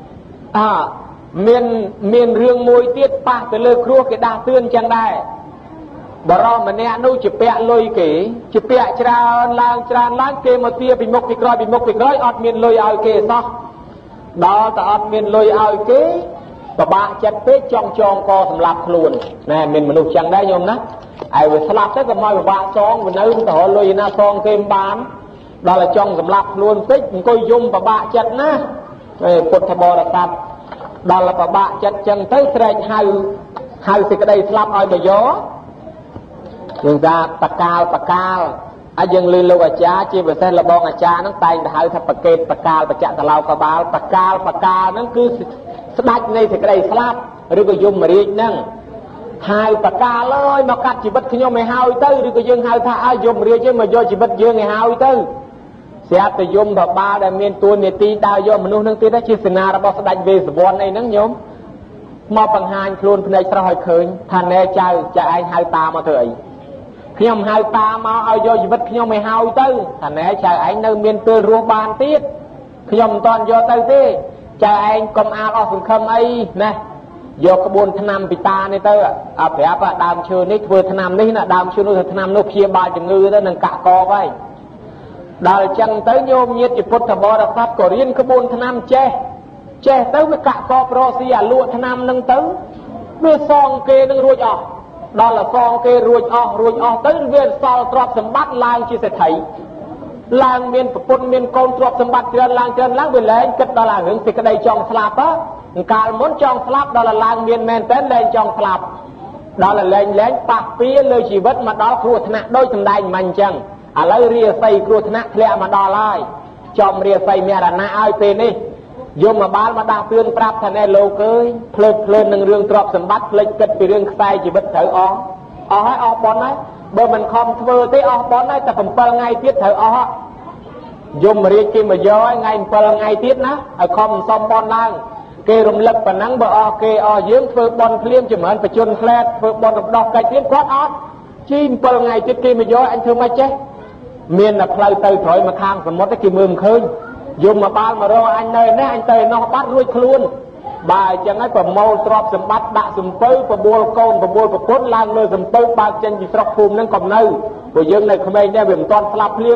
មានរឿងមួយទៀតប៉ះទៅលើគ្រោះគេដាស់តឿនចឹងដែរបរោះម្នាក់នោះជាពាក់លុយគេជាពាក់ច្រើនឡើងគេមកទាពីមុខពីក្រោយអត់មានលុយឲ្យគេសោះដល់តែអត់មានលុយឲ្យគេបបាក់ចិត្តពេកចង់កសម្លាប់ខ្លួនណែមានមនុស្សចឹងដែរញោមណាហើយវាស្លាប់ទៅក៏មកបបាក់សងវានៅទៅរលុយណាសងគេមិនបានដល់តែចង់សម្លាប់ខ្លួនពេកអង្គុយយំបបាក់ចិត្តណាពុទ្ធបរិស័ទដល់បបាក់ចិត្តចឹងទៅស្រែកហៅសេចក្តីស្លាប់ឲ្យមកយកយើងថាបកាលហើយយើងលឺលោកអាចារ្យជាពិសេសលបងអាចារ្យហ្នឹងតែងទៅហៅថាបកេតបកាលបច្ចៈកឡោកបាលបកាលហ្នឹងគឺស្ដាច់នៃសេចក្តីស្លាប់ឬក៏យមរាជហ្នឹងហៅបកាលអើយមកកាត់ជីវិតខ្ញុំឲ្យហើយទៅឬក៏យើងហៅថាឲ្យយមរាជឯងមកយកជីវិតយើងឲ្យហើយទៅស្រាប់តែយមបបាលដែលមានតួនាទីដើរយកមនុស្សហ្នឹងទៀតជាសេនារបស់ស្ដេចវេស្សវណ្ណអីហ្នឹងញោមមកបង្ហាញខ្លួនភ្នែកស្រស់ឲ្យឃើញថាណែចៅឯងហៅតាមកធ្វើអីខ្ញុំហៅតាមកឲ្យយកជីវិតខ្ញុំឲ្យហើយទៅថាណែចៅឯងនៅមានពេលរស់បានទៀតខ្ញុំមិនតាន់យកទៅទេចៅឯងកុំអាលអស់សង្ឃឹមអីណាយកក្បួនថ្នាំពីតានេះទៅប្រាប់ដើមឈើនេះធ្វើថ្នាំនេះណាដើមឈើនោះធ្វើថ្នាំនោះព្យាបាលជំងឺទៅនឹងកាក់កបហើយដល់អញ្ចឹងទៅញោមញាតិពុទ្ធបរិស័ទក៏រៀនក្បួនថ្នាំចេះទៅវាកាក់កបរកស៊ីអាលក់ថ្នាំនឹងទៅវាសងគេនឹងរួចអស់ដល់សងគេរួចអស់ទៅវាសល់ទ្រព្យសម្បត្តិឡើងជាសេដ្ឋីឡើងមានប្រពន្ធមានកូនទ្រព្យសម្បត្តិច្រើនឡើងវាលែងគិតដល់អារឿងសេចក្តីចង់ស្លាប់កាលមុនចង់ស្លាប់ដល់ឡើងមានមែនតែលែងចង់ស្លាប់ដល់លែងប៉ះពៀលើជីវិតមកដល់គ្រោះថ្នាក់ដូចសម្ដែងមិញអញ្ចឹងឥឡូវរាសីគ្រោះថ្នាក់ធ្លាក់មកដល់ហើយចំរាសីមរណៈឲ្យពេលនេះយមបាលមកដាស់តឿនប្រាប់ថាណែលោកអើយភ្លើននឹងរឿងទ្រព្យសម្បត្តិភ្លេចគិតពីរឿងខ្សែជីវិតត្រូវអស់ហើយអស់បនហើយបើមិនខំធ្វើទេអស់បនហើយតែ7ថ្ងៃទៀតត្រូវអស់យមរាជគេមកយកថ្ងៃ7ថ្ងៃទៀតណាឲ្យខំសំបនឡើងគេរំលឹកប៉ុណ្ណឹងបើអស់គេអស់យើងធ្វើបនភ្លាមចម្រើនបជនផ្លែតធ្វើបនរំដោះកាច់ទៀតគាត់អត់ជី7ថ្ងៃទៀតគេមកយកអញធ្វើមិនចេះមានតែផ្លូវទៅក្រោយមកខាងសមុទ្រគេមើលមិនឃើញយមមកបាល់មករកអញនៅនេះអញទៅនោះបាត់រួចខ្លួនបើអញ្ចឹងហើយប្រមូលទ្រព្យសម្បត្តិដាក់សំពៅបបួលកូនបបួលប្រពន្ធឡើងលើសំពៅបើកចេញពីស្រុកភូមិនឹងកំនៅព្រោះយើងនៅក្មេងដែរវាមិនទាន់ស្លាប់ភ្លាមទេ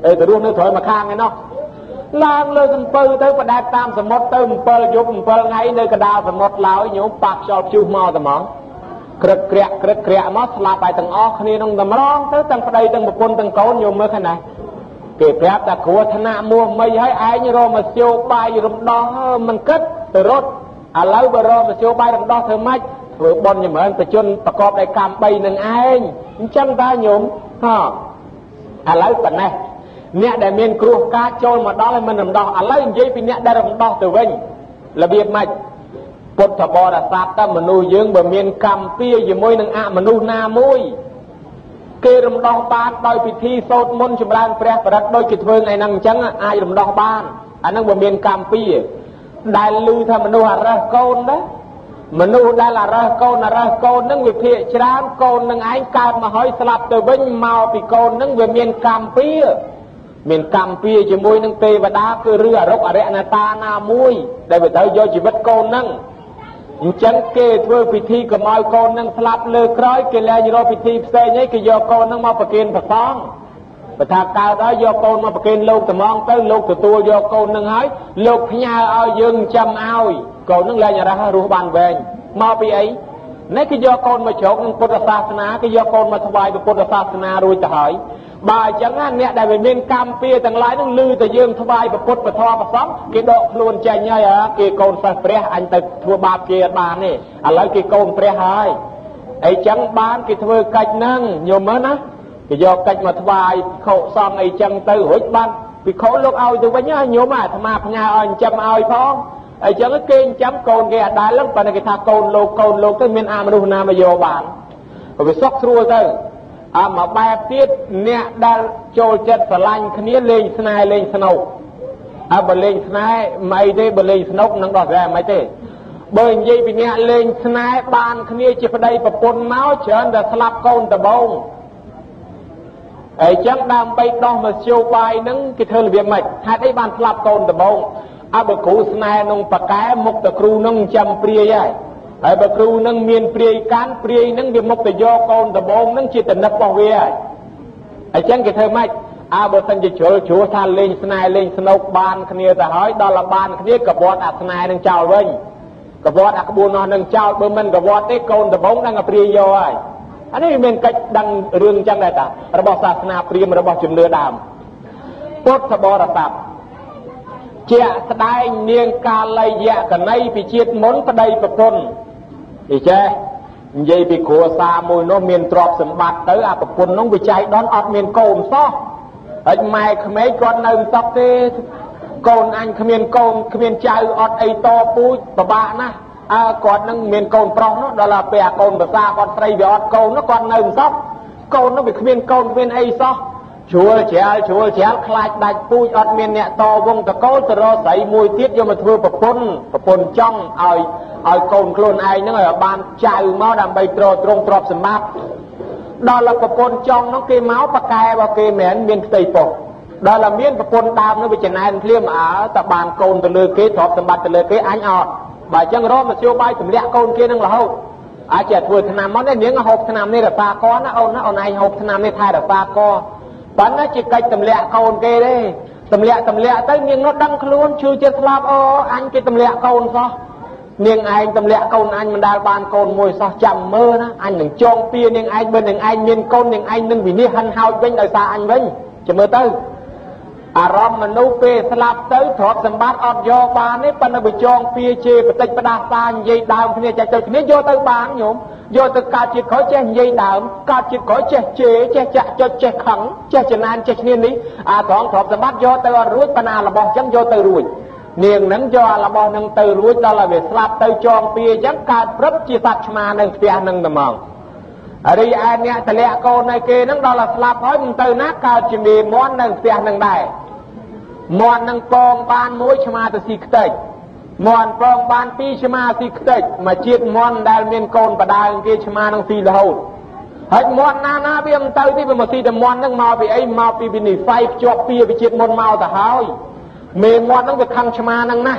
ទៅរស់នៅត្រូវមកខាងឯណោះឡើងលើសំពៅទៅបដែតតាមសមុទ្រទៅ7យប់7ថ្ងៃនៅកណ្ដាលសមុទ្រឡើយញោមប៉ះខ្យល់ព្យុះមកតែហ្មងក្រឹកក្រាក់មកស្លាប់ហើយទាំងអស់គ្នានឹងតម្រង់ទៅទាំងប្តីទាំងប្រពន្ធទាំងកូនញោមមើលឃើញណាគេប្រាប់តែគ្រោះថ្នាក់មួមីហើយឯងរមស្យោបាយរំដោះមិនគិតទៅរត់ឥឡូវបើរមស្យោបាយរំដោះធ្វើម៉េចធ្វើបន់ចម្រើនប្រជជនប្រកបដោយកម្ម3នឹងឯងអញ្ចឹងតើញោមឥឡូវប៉ុណ្ណេះអ្នកដែលមានគ្រោះកាចចូលមកដល់ហើយមិនរំដោះឥឡូវនិយាយពីអ្នកដែលរំដោះទៅវិញរបៀបម៉េចពុទ្ធបរិស័ទតើមនុស្សយើងបើមានកម្មពៀជាមួយនឹងអមនុស្សណាមួយគេរំដោះបានដោយពិធីសូត្រមន្តចម្រើនព្រះបរិត្តដូចគេធ្វើថ្ងៃហ្នឹងអញ្ចឹងអាចរំដោះបានអាហ្នឹងបើមានកម្មពៀដែលឮថាមនុស្សអរើសកូនណាមនុស្សដែលអរើសកូនហ្នឹងវាភាកច្រើនកូននឹងឯងកើតមកហើយស្លាប់ទៅវិញមកពីកូនហ្នឹងវាមានកម្មពៀមានកម្មពៀជាមួយនឹងទេវតាគឺឬអរុក្ខអរិយនាតាណាមួយដែលវាត្រូវយកជីវិតកូនហ្នឹងអញ្ចឹងគេធ្វើពិធីកុំឲ្យកូននឹងស្លាប់លើក្រោយគេលែងរកពិធីផ្សេងឯងគេយកកូននឹងមកប្រគេនព្រះសង្ឃបើថាកើតហើយយកកូនមកប្រគេនលោកត្មងទៅលោកទទួលយកកូននឹងហើយលោកផ្ញើឲ្យយើងចាំឲ្យកូននឹងលែងអរះរស់បានវែងមកពីអីនេះគេយកកូនមកជ្រកនឹងពុទ្ធសាសនាគេយកកូនមកថ្វាយពុទ្ធសាសនារួចទៅហើយបើអញ្ចឹងអ្នកដែលមានកម្មពៀទាំងឡាយនឹងឮតែយើងថ្វាយពុទ្ធពធប្រសងគេដកខ្លួនចេញហើយគេកូនសិស្សព្រះអញទៅធ្វើបាបគេអត់បានទេឥឡូវគេកូនព្រះហើយអីចឹងបានគេធ្វើកិច្ចហ្នឹងញោមមើលណាគេយកកិច្ចមកថ្វាយខុសសំអីចឹងទៅរួចបានពិខុលោកឲ្យទៅវិញញោមអាត្មាផ្ញើឲ្យចិញ្ចឹមឲ្យផងអីចឹងគេចិញ្ចឹមកូនគេអត់ដែលហ្នឹងប៉ុន្តែគេថាកូនលោកទៅមានអមនុស្សណាមកយកបានវាសុខស្រួលទៅមកបែបទៀតអ្នកដែលចូលចិត្តស្រឡាញ់គ្នាលេងស្នេហ៍លេងស្នុកបើលេងស្នេហ៍មិនអីទេបើលេងស្នុកនឹងដោះស្រាយមិនទេបើនិយាយពីអ្នកលេងស្នេហ៍បានគ្នាជាប្តីប្រពន្ធមកច្រើនតែស្លាប់កូនដំបងអីចឹងដើម្បីដោះមកជួបាយនឹងគេធ្វើរបៀបម៉េចហេតុអីបានស្លាប់កូនដំបងបើគ្រូស្នេហ៍នឹងប៉កែមុខទៅគ្រូនឹងចាំព្រាយហើយបើគ្រូនឹងមានព្រាយកាន់ព្រាយនឹងវាមុខទៅយកកូនដំបងនឹងជាតនិករបស់វាហើយអញ្ចឹងគេធ្វើម៉េចបើសិនជាជ្រុលថាលេងស្នេហ៍លេងស្នុកបានគ្នាទៅហើយដល់បានគ្នាកវត្តអាស្នេហ៍នឹងចោលវិញកវត្តអាក្បួននោះនឹងចោលបើមិនកវត្តទេកូនដំបងនឹងព្រាយយកហើយអានេះមានកិច្ចដឹងរឿងអញ្ចឹងដែរតារបស់សាសនាព្រាហ្មណ៍របស់ជំនឿដើមពុទ្ធបរិស័ទជាស្ដែងនាងកាលយៈកណីពីជាតិមុនប្តីប្រពន្ធអីចេះនិយាយពីគ្រួសារមួយនោះមានទ្រព្យសម្បត្តិទៅអាប្រពន្ធនោះវាចៃដន្យអត់មានកូនសោះហើយម៉ែក្មេងគាត់នៅមិនសក់ទេកូនអញគ្មានកូនគ្មានចៅអត់អីតពូជពិបាកណាស់គាត់នឹងមានកូនប្រុសនោះដល់ពេលអាកូនប្រសាគាត់ស្រីវាអត់កូននោះគាត់នៅមិនសក់កូននោះវាគ្មានកូនគ្មានអីសោះជ្រួលជ្រាលខ្លាចដាច់ពូជអត់មានអ្នកតវងតកូលទៅរកស្រីមួយទៀតយកមកធ្វើប្រពន្ធចង់ឲ្យកូនខ្លួនឯងហ្នឹងឲ្យបានចៅមកដើម្បីទ្រទ្រង់ទ្រព្យសម្បត្តិដល់ប្រពន្ធចង់នោះគេមកប៉កែរបស់គេមិនមានផ្ទៃប៉ុស្តិ៍ដល់មានប្រពន្ធដើមនោះវាចំណែនភ្លាមតើបានកូនទៅលើគេទ្រព្យសម្បត្តិទៅលើគេអញអត់បើអញ្ចឹងរកមធ្យោបាយទម្លាក់កូនគេនឹងរហូតអាចធ្វើឆ្នាំមកនេះនាងហូបឆ្នាំនេះរសាកណាអូនឯងហូបឆ្នាំនេះថែរសាកប៉ុន្តែជាកិច្ចទម្លាក់កូនគេទេទម្លាក់ទៅនាងនោះដឹងខ្លួនជឿចិត្តស្លាប់អញគេទម្លាក់កូនសោះនាងឯងទម្លាក់កូនអញមិនដែលបានកូនមួយសោះចាំមើលណាអញនឹងចងពៀនាងឯងបើនាងឯងមានកូននាងឯងនឹងវិនិច្ឆ័យហិនហោចវិញដោយសារអញវិញចាំមើលទៅអារម្មណ៍មនុស្សពេលស្លាប់ទៅទ្រព្យសម្បត្តិអត់យកបានទេប៉ុន្តែបើចងពៀជេរបតិចផ្ដាសានិយាយដើមគ្នាចាច់ទៅគ្នាយកទៅបានញោមយកទៅកើតជាតិក្រោយចេះនិយាយដើមកើតជាតិក្រោយចេះជេរចេះចាក់ចុចចេះខឹងចេះចំណានចេះឈ្នានេះត្រង់ទ្រព្យសម្បត្តិយកទៅអត់រួចបណ្ណារបស់ចឹងយកទៅរួចនាងនឹងយករបស់នឹងទៅរួចដល់ឲ្យវាស្លាប់ទៅចងពៀអញ្ចឹងកើតព្រឹបជាសត្វឆ្មានៅផ្ទះនឹងតែហ្មងរីឯអ្នកតលាក់កូនឲ្យគេនឹងដល់ឲ្យស្លាប់ហើយមិនទៅណាកើតជាមេមន់នៅផ្ទះនឹងដែរមន់នឹងពងបានមួយឆ្មាទៅស៊ីខ្ទេចមន់ពងបានពីរឆ្មាស៊ីខ្ទេចមកជាតិមន់ដែលមានកូនបដើគេឆ្មានឹងស៊ីរហូតហើយមន់ណាវាមិនទៅទេវាមកស៊ីតែមន់នឹងមកពីអីមកពីវិនិច្ឆ័យភ្ជាប់ពីវិជាតិមុនមកទៅហើយមេមន់នឹងវាខឹងឆ្មានឹងណា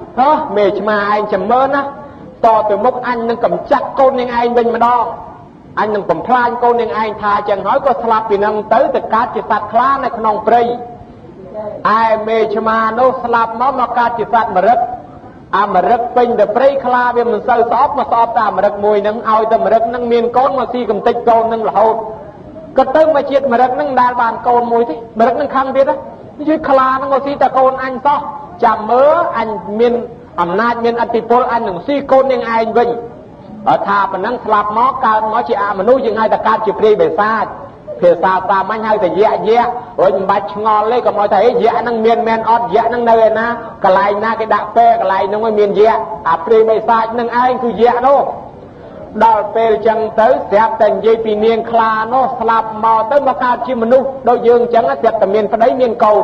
មេឆ្មាឯងចាំមើលណាតទៅមុខអញនឹងកំចាត់កូននាងឯងវិញម្ដង anhនឹងបំផ្លាញកូននាងឯងថាចឹងហើយក៏ស្លាប់ពីនឹងទៅកើតជាសត្វខ្លានៅក្នុងព្រៃឯមេឆ្មានោះស្លាប់មកកើតជាសត្វមរឹកអាមរឹកពេញតែព្រៃខ្លាវាមិនសូវស្អប់មកស្អប់តែអាមរឹកមួយហ្នឹងឲ្យតែមរឹកហ្នឹងមានកូនមកស៊ីកំតិចកូនហ្នឹងរហូតក៏ទៅមកជាតិមរឹកហ្នឹងដែលបានកូនមួយទេមរឹកហ្នឹងខឹងទៀតណានិយាយខ្លាហ្នឹងមកស៊ីតែកូនអញសោះចាំមើលអញមានអំណាចមានឥទ្ធិពលអញនឹងស៊ីកូននាងឯងវិញបើថាប៉ុណ្ណឹងស្លាប់មកកើតមកជាអមនុស្សយើងហៅតែកើតជាព្រាយបិសាចភាសាសាមញ្ញហៅតែយៈរួចមិនបាច់ឆ្ងល់ទេក៏មកថាយៈហ្នឹងមានមែនអត់យៈហ្នឹងនៅឯណាកន្លែងណាគេដាក់ពេកន្លែងហ្នឹងមានយៈអាព្រាយបិសាចហ្នឹងឯងគឺយៈនោះដល់ពេលចឹងទៅស្រាប់តែនិយាយពីនាងខ្លានោះស្លាប់មកទៅមកកើតជាមនុស្សដូចយើងចឹងស្រាប់តែមានប្តីមានកូន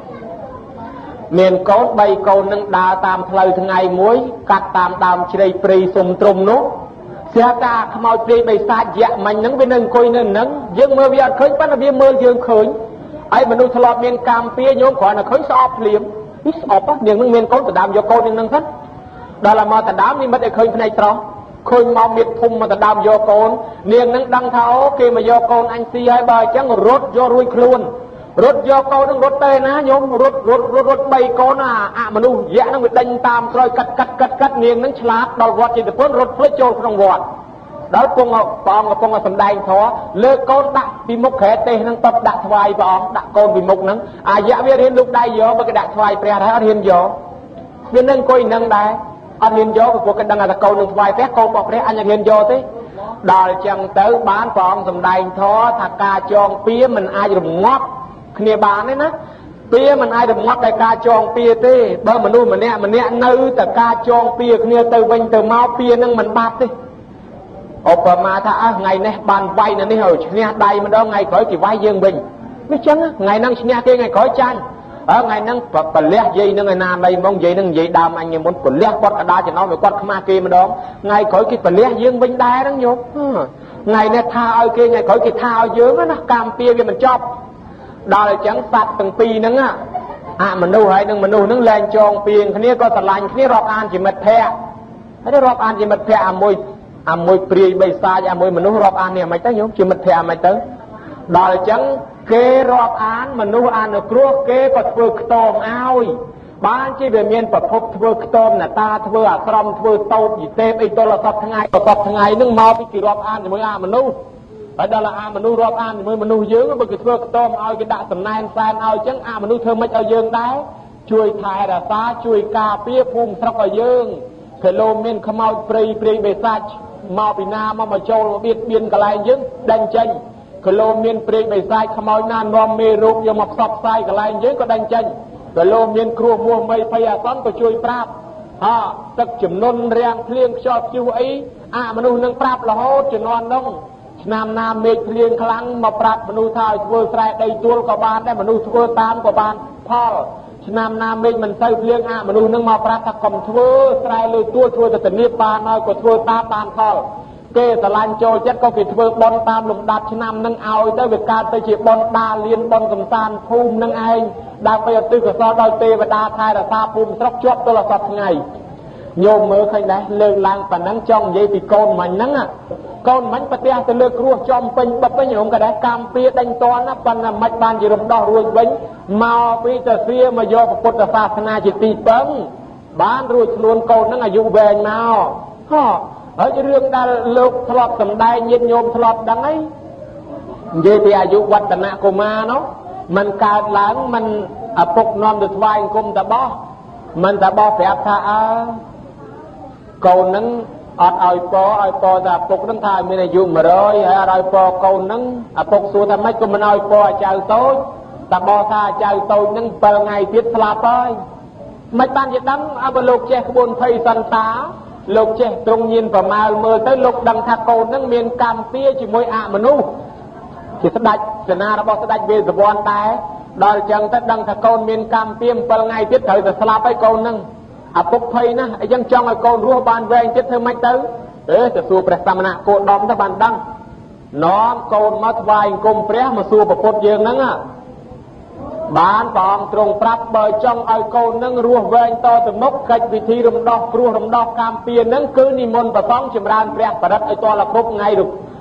3កូននឹងដើរតាមផ្លូវថ្ងៃមួយកាត់តាមដើមជ្រៃព្រៃសុំទ្រុំនោះស្រាប់តែខ្មោចព្រាយបិសាចយៈមិញហ្នឹងវានៅអង្គុយនៅហ្នឹងយើងមើលវាអត់ឃើញប៉ុន្តែវាមើលយើងឃើញហើយមនុស្សធ្លាប់មានកម្មពៀញោមគ្រាន់តែឃើញស្អប់ភ្លាមនេះស្អប់នាងនឹងមានកូនដណ្ដើមយកកូននាងហ្នឹងសិនដល់មកដណ្ដើមនិមិត្តឲ្យឃើញភ្នែកត្រង់ឃើញមកមានធំមកដណ្ដើមយកកូននាងនឹងដឹងថាអូគេមកយកកូនអញស៊ីហើយបើអញ្ចឹងរត់យករួចខ្លួនរត់យកកូននឹងរត់ទៅណាញោមរត់3កូនអាមនុស្សយៈនឹងវាដេញតាមក្រោយកាត់នាងនឹងឆ្លាតដល់វត្តចេតពុនរត់ភ្លេចចូលក្នុងវត្តដល់ព្រះអង្គកំពុងសម្ដែងធម៌លើកកូនដាក់ពីមុខក្រែទេសនឹងតបដាក់ថ្វាយព្រះអង្គដាក់កូនពីមុខហ្នឹងអាយៈវារៀនលោកដៃយកបើគេដាក់ថ្វាយព្រះហើយអត់រៀនយកវានឹងអង្គុយនឹងដែរអត់រៀនយកព្រោះគេដឹងថាកូននឹងថ្វាយព្រះកូនរបស់ព្រះអញរៀនយកទេដល់ចឹងទៅបានព្រះអង្គសម្ដែងធម៌ថាការចងពៀមិនអាចរងាប់គ្នាបានទេណាពៀមិនអាចរងាប់តែការចងពៀទេបើមនុស្សម្នាក់នៅតែការចងពៀគ្នាទៅវិញទៅមកពៀនឹងមិនបាត់ទេឧបមាថាថ្ងៃនេះបានវាយនៅនេះហើយឈ្នះដៃម្ដងថ្ងៃក្រោយគេវាយយើងវិញវាចឹងថ្ងៃហ្នឹងឈ្នះគេថ្ងៃក្រោយចាញ់ថ្ងៃហ្នឹងប្រលះយាយនឹងឯណាដៃហ្មងយាយនឹងនិយាយដើមអញមុនប្រលះគាត់កដាចំណោមឲ្យគាត់ខ្មាស់គេម្ដងថ្ងៃក្រោយគេប្រលះយើងវិញដែរហ្នឹងញោមថ្ងៃនេះថាឲ្យគេថ្ងៃក្រោយគេថាឲ្យយើងណាកម្មពៀវាមិនចប់ដល់អញ្ចឹងសត្វទាំងពីរហ្នឹងអមនុស្សហើយនឹងមនុស្សហ្នឹងលែងចងពៀងគ្នាក៏ស្រឡាញ់គ្នារាប់អានជាមិត្តភក្តិហើយរាប់អានជាមិត្តភក្តិអាមួយព្រាយបិសាចអាមួយមនុស្សរាប់អាននេះមិនទៅញោមជាមិត្តភក្តិមិនទៅដល់អញ្ចឹងគេរាប់អានមនុស្សអនុគ្រោះគេក៏ធ្វើខ្ទមឲ្យបានជាវាមានប្រភពធ្វើខ្ទមណតាធ្វើអាក្រមធ្វើតោបយីទេពអីតលសពថ្ងៃហ្នឹងមកពីគេរាប់អានជាមួយអាមនុស្សហើយដល់អាមនុស្សរាប់អានជាមួយមនុស្សយើងបើគេធ្វើខ្ទមឲ្យគេដាក់សំណែនសែនឲ្យអញ្ចឹងអាមនុស្សធ្វើមិនឲ្យយើងដែរជួយថែរក្សាជួយការពារភូមិស្រុកឲ្យយើងគេលោមានខ្មោចព្រៃបិសាចមកពីណាមកចូលមកបៀតបៀនកន្លែងយើងដេញចេញគីឡូមានព្រៃបិសាចខ្មោចណានាំមេរោគយកមកផ្សព្វផ្សាយកន្លែងយើងក៏ដេញចេញគីឡូមានគ្រោះមោះមីភ័យអាសន្នក៏ជួយប្រាប់ទឹកជំនន់រាំងភ្លៀងខ្យល់ព្យុះអីមនុស្សនឹងប្រាប់រហូតជំនាន់នោះឆ្នាំណាមេឃភ្លៀងខ្លាំងមកប្រាប់មនុស្សថាឲ្យធ្វើស្រែដីទួលក៏បានដែរមនុស្សធ្វើតាមក៏បានផលឆ្នាំណាមេឃមិនទៅភ្លៀងមនុស្សនឹងមកប្រាប់ថាកុំធ្វើស្រែលើទួលធ្វើទៅធានាបានហើយក៏ធ្វើតាមបានផលគេស្រឡាញ់ចូលចិត្តក៏គេធ្វើបន់តាមលំដាប់ឆ្នាំនឹងឲ្យទៅវាកើតទៅជាបន់ដាលៀនបន់កំសាន្តភូមិនឹងឯងដើម្បីឧទ្ទិសកុសលដល់ទេវតាថែរក្សាភូមិស្រុកជាប់ទល់សពថ្ងៃញោមមើលឃើញដែរលើកឡើងប៉ុណ្ណឹងចង់និយាយពីកូនមិញហ្នឹងកូនមិញប្រទះទៅលើគ្រោះចំពេញបិទវិញញោមក៏ដែរកម្មពៀដេញតន់ណាប៉ុន្តែមិនបានជារំដោះរួចវិញមកពីទៅស្វាមកយកពុទ្ធសាសនាជាទីពឹងបានរួចខ្លួនកូនហ្នឹងអាយុវែងមកហើយរឿងដែលលោកធ្លាប់សម្ដែងញាតិញោមធ្លាប់ដឹងហើយនិយាយពីអាយុវឌ្ឍនកុមារនោះมันកើតឡើងมันឪពុកនាំទៅថ្វាយអង្គមតបោះមិនតបោះប្រាប់ថាកូននឹងអត់ឲ្យពតែឪពុកនឹងថាមានអាយុ100ហើយអត់ឲ្យពកូននឹងឪពុកសួរថាម៉េចក៏មិនឲ្យពឲ្យចៅតូចតបោះថាចៅតូចនឹង7ថ្ងៃទៀតស្លាប់ហើយមិនបានជាដឹងបើលោកចេះក្បួនភ័យសន្តាលោកចេះទ្រង់ញៀនប្រមាលមើលទៅលោកដឹងថាកូននឹងមានកម្មពៀជាមួយអមនុស្សជាស្ដេចសេនារបស់ស្ដេចវេស្សវណ្ណដែរដល់ចឹងទៅដឹងថាកូនមានកម្មពៀ7ថ្ងៃទៀតត្រូវតែស្លាប់ហើយកូននឹងឪពុកភ័យណាស់អញ្ចឹងចង់ឲ្យកូនរស់បានវែងទៀតធ្វើម៉េចទៅទៅសួរព្រះសមណគោដមទៅបានដឹងនាំកូនមកថ្វាយអង្គមព្រះមកសួរប្រពុតយើងហ្នឹងបានព្រះអង្គទ្រង់ប្រាប់បើចង់ឲ្យកូននឹងរស់វែងតទៅមុខកិច្ចវិធីរំដោះគ្រោះរំដោះកម្មពៀនឹងគឺនិមន្តព្រះសង្ឃចម្រើនព្រះបរិត្តឲ្យតលគ្រប់ថ្ងៃ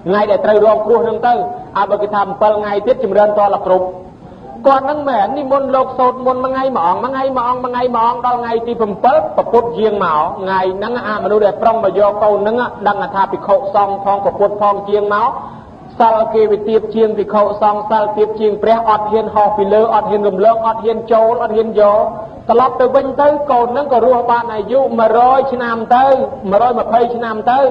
ngày để trời rong cua nâng tư à bởi cái tham pel ngày tiết chìm rên to là cục còn nâng mẹ ni môn lộc sột môn mà ngày mỏng đó ngày thì phẩm pel và phút riêng máu ngày nâng à mà đâu để prong mà do câu nâng đăng là tha bị khổ xong phong và phút phong riêng máu sau khi bị tiếp chiên bị khổ xong sau tiếp chiên pre ọt hiên hò phi lơ ọt hiên gầm lơ ọt hiên châu ọt hiên gióตลอดtừ bên tới còn nâng có rùa bạn này dụ mà rồi chứ nam tới mà rồi mà phê chứ nam tới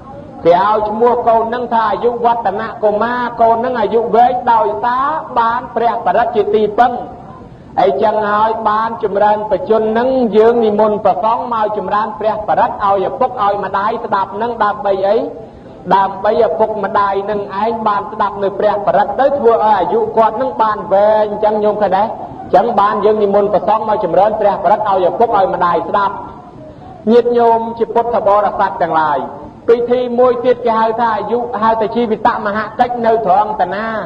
kéo cho mua còn nâng thà dụ vật tận nạ của ma còn nâng à dụ với đòi tá bán prẹ và rất chỉ tì phân ấy chẳng hỏi bán chùm ranh và chôn nâng dương ni môn và phóng mau chùm ranh prẹ và rất ao và phúc ao mà đáy đạp nâng đạp bầy ấy đàm bây giờ phục mà đài nâng anh bàn đạp nơi prẹ và rất tới thua ở dụ quạt nâng bàn về chẳng nhôm cái đấy chẳng bàn dương ni môn và xong mà chùm rên prẹ và rất ao và phúc ao mà đài đạp nhiệt nhôm chỉ phút thà bò là sạch chẳng lại vì thì môi tiết cái hai thà dụ hai thà chi bị tạm mà hạ cách nơi thoáng tà na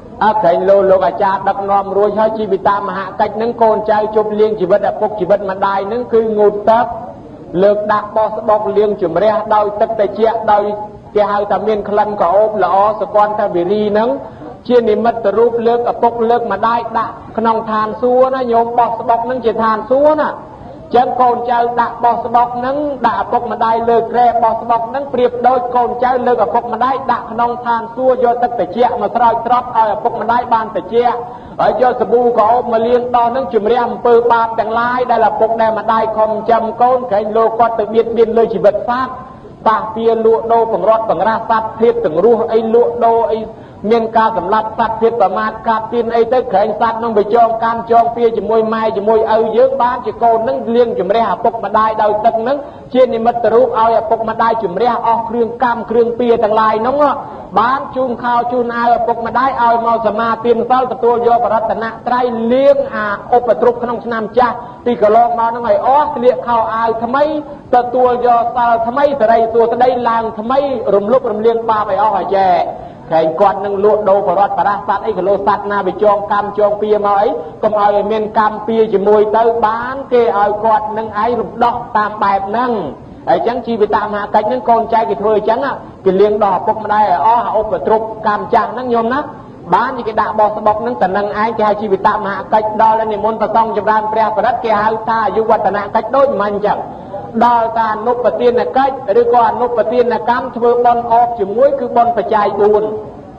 cái lô lô cả cha đập nòm rồi hơi chi bị tạm mà hạ cách nâng côn trai chụp liên chỉ vật phúc chỉ vật mà đài nâng cứ ngụt tấp lược đạp bọc liên chùm rẹ đau tất tay chia đau cái hai thằng miền khăn có ốp lọ sờ quan ta bị ri nắng chia niệm mất từ rúp lược ở bốc lược mà đai đã khăn than xua nó nhôm bọc nắng chỉ than xua nè chân con trai đã bọc nắng đã bốc mà đai lược rè bọc nắng priệp đôi con trai lược ở bốc mà đai đã khăn than xua do tất tay chia mà soi tróc ở bốc mà đai ban tay chia ở do sờ bu có ốp mà liên đo nắng chùm rem pơ ba đằng lai đây là bốc đây mà đai không chầm con cái lô con từ biên lời chỉ vật phát ta phía lụa đô bằng rót bằng ra sát thiết từng rùa ấy lụa đô ấy miền ca sầm lát sát thiết và mát ca tiên ấy tới khởi sát nông bị chong can chong phía chỉ môi mai chỉ môi âu dớt bán chỉ cô nâng liên chùm re bốc mà đai đầu tận nâng trên thì mất rúp ao bốc mà đai chùm re o kêu cam kêu pia tầng lai nóng á bán chun khao chun ao bốc mà đai ao mau sầm ma tiên pháo tập tua do bờ tận nặng trai liên ốp bờ trục khăn nam cha thì cả lon mau nó ngày ó liệt khao ao tham mấy tập tua do sao tham mấy từ đây tua từ đây làng tham mấy rùm lúc rùm liên ba bài ó hỏi chè cái quan nâng lụa đô và rót para sát ấy cái lô sát na bị chong cam chong pia mà ấy còn ai miền cam pia chỉ mùi tới bán kê ai quan nâng ấy rụp đỏ tam bẹp nâng ấy chẳng chi bị tam hạ cách nâng con trai cái thôi chẳng à cái liên đỏ bốc mà đây ó hạ ốp và trục cam chang nâng nhôm nát bán như cái đạ bò bọc nâng tận nâng ấy cái hai chi bị tam hạ cách đó là niệm môn và xong chụp ran pre và đất cái hai ta du vật tận hạ cách đôi mình chẳng đo ta nộp bờ tiên là cách rồi còn nộp bờ tiên là cam thưa bon ọp chỉ muối cứ bon phải chạy buồn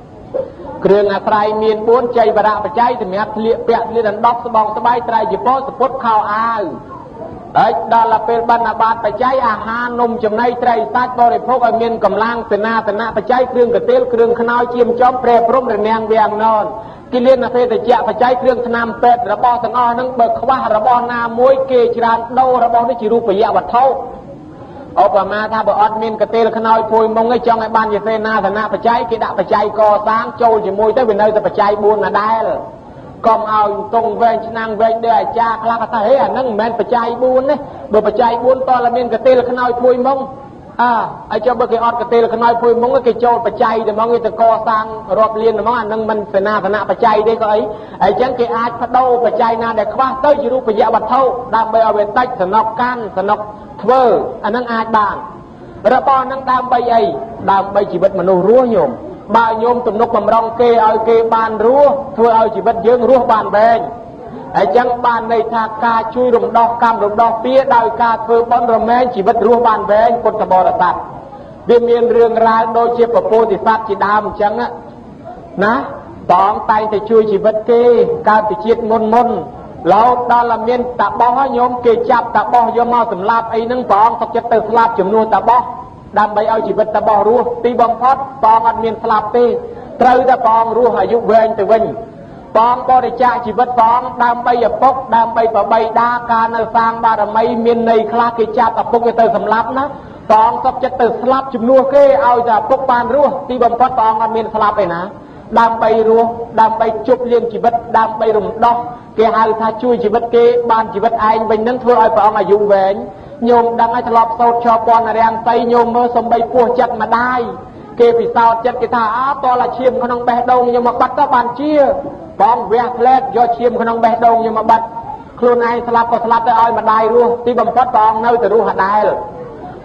kêu ngà trai miền buồn chạy và đạ phải chạy thì mẹ liệt bẹt liên đàn đốc bong sờ bay trai chỉ có sờ phốt khao ai đấy đó làเป็นบรรณาบาตปัจจัยอาหารนมចំណីត្រីសាច់បរិភោគឲ្យមានកម្លាំងសេនាសនៈបច្ច័យគ្រឿងកន្ទេលគ្រឿងខ្នើយជាមចំប្រែព្រំរនាំងវាំងណនគិលានអសេតជាបច្ច័យគ្រឿងថ្នាំពេទ្យរបស់ទាំងអស់ហ្នឹងបើខ្វះរបស់ណាមួយគេច្រើនដូររបស់នេះជារូបយវត្ថុឧបមាថាបើអត់មានកន្ទេលខ្នើយពួយមុងឯងចង់ឲ្យបានជាសេនាសនៈបច្ច័យគេដាក់បច្ច័យកសាងចូលជាមួយទៅវានៅតែបច្ច័យ4ណាដែរកុំឲ្យតងវែងឆ្នាំងវែងដូចអាចារ្យខ្លះថាហេអាហ្នឹងមិនមែនបច្ច័យ4ទេបើបច្ច័យ4តើមានកន្ទេលខ្នើយពួយមុងឲ្យចុះបើគេអត់កន្ទេលខ្នើយពួយមុងគេចូលបច្ច័យតែហ្មងគេទៅកសាងរាប់លានហ្មងអាហ្នឹងមិនសេនាសនៈបច្ច័យទេក៏អីហើយអញ្ចឹងគេអាចបដូរបច្ច័យណាដែលខ្វះទៅជារូបយវត្ថុដើម្បីឲ្យវាតិចសំណុកកាន់សំណុកធ្វើអាហ្នឹងអាចបានរបស់ហ្នឹងដើម្បីអីដើម្បីជីវិតមនុស្សរស់ញោមបើញោមទំនុកបំរុងគេឲ្យគេបានរស់ធ្វើឲ្យជីវិតយើងរស់បានវែងហើយចឹងបានន័យថាការជួយរំដោះកម្មរំដោះពៀដោយការធ្វើបុណ្យរមែងជីវិតរស់បានវែងពុទ្ធបរិស័ទវាមានរឿងរ៉ាវដូចជាពពោធិសត្វជាដើមអញ្ចឹងណាបងតែងតែជួយជីវិតគេកើតពីជាតិមុនរហូតដល់មានតាបោះញោមគេចាប់តាបោះយកមកសម្លាប់អីហ្នឹងព្រះអង្គសុខចិត្តទៅស្លាប់ចំនួនតាបោះដើម្បីឲ្យជីវិតតាបោះរស់ទីបំផុតព្រះអង្គអត់មានស្លាប់ទេត្រូវតែព្រះអង្គរស់អាយុវែងទៅវិញព្រះអង្គបរិច្ចាគជីវិតព្រះអង្គដើម្បីឪពុកដើម្បីប្របីដាការនៅសាងបារមីមានន័យខ្លះគេចាប់ឪពុកគេទៅសម្លាប់ណាព្រះអង្គសុខចិត្តទៅស្លាប់ជំនួសគេឲ្យតែឪពុកបានរស់ទីបំផុតព្រះអង្គអត់មានស្លាប់ទេណាដើម្បីរស់ដើម្បីជប់លៀងជីវិតដើម្បីរំដោះគេហៅថាជួយជីវិតគេបានជីវិតឯងវិញនឹងធ្វើឲ្យព្រះអង្គអាយុវែងញោមដឹងឲ្យធ្លាប់សោតឈរពន្ធរាំងសីញោមមើលសំបីពោះចិត្តម្ដាយគេពិសោធន៍ចិត្តគេថាតើឡាឈាមក្នុងបេះដូងខ្ញុំមកបាត់ទៅបានជាបងវះផ្លែតយកឈាមក្នុងបេះដូងខ្ញុំមកបាត់ខ្លួនឯងស្លាប់ក៏ស្លាប់ទៅឲ្យម្ដាយរស់ទីបំផុតព្រះអង្គនៅតែរស់ដដែល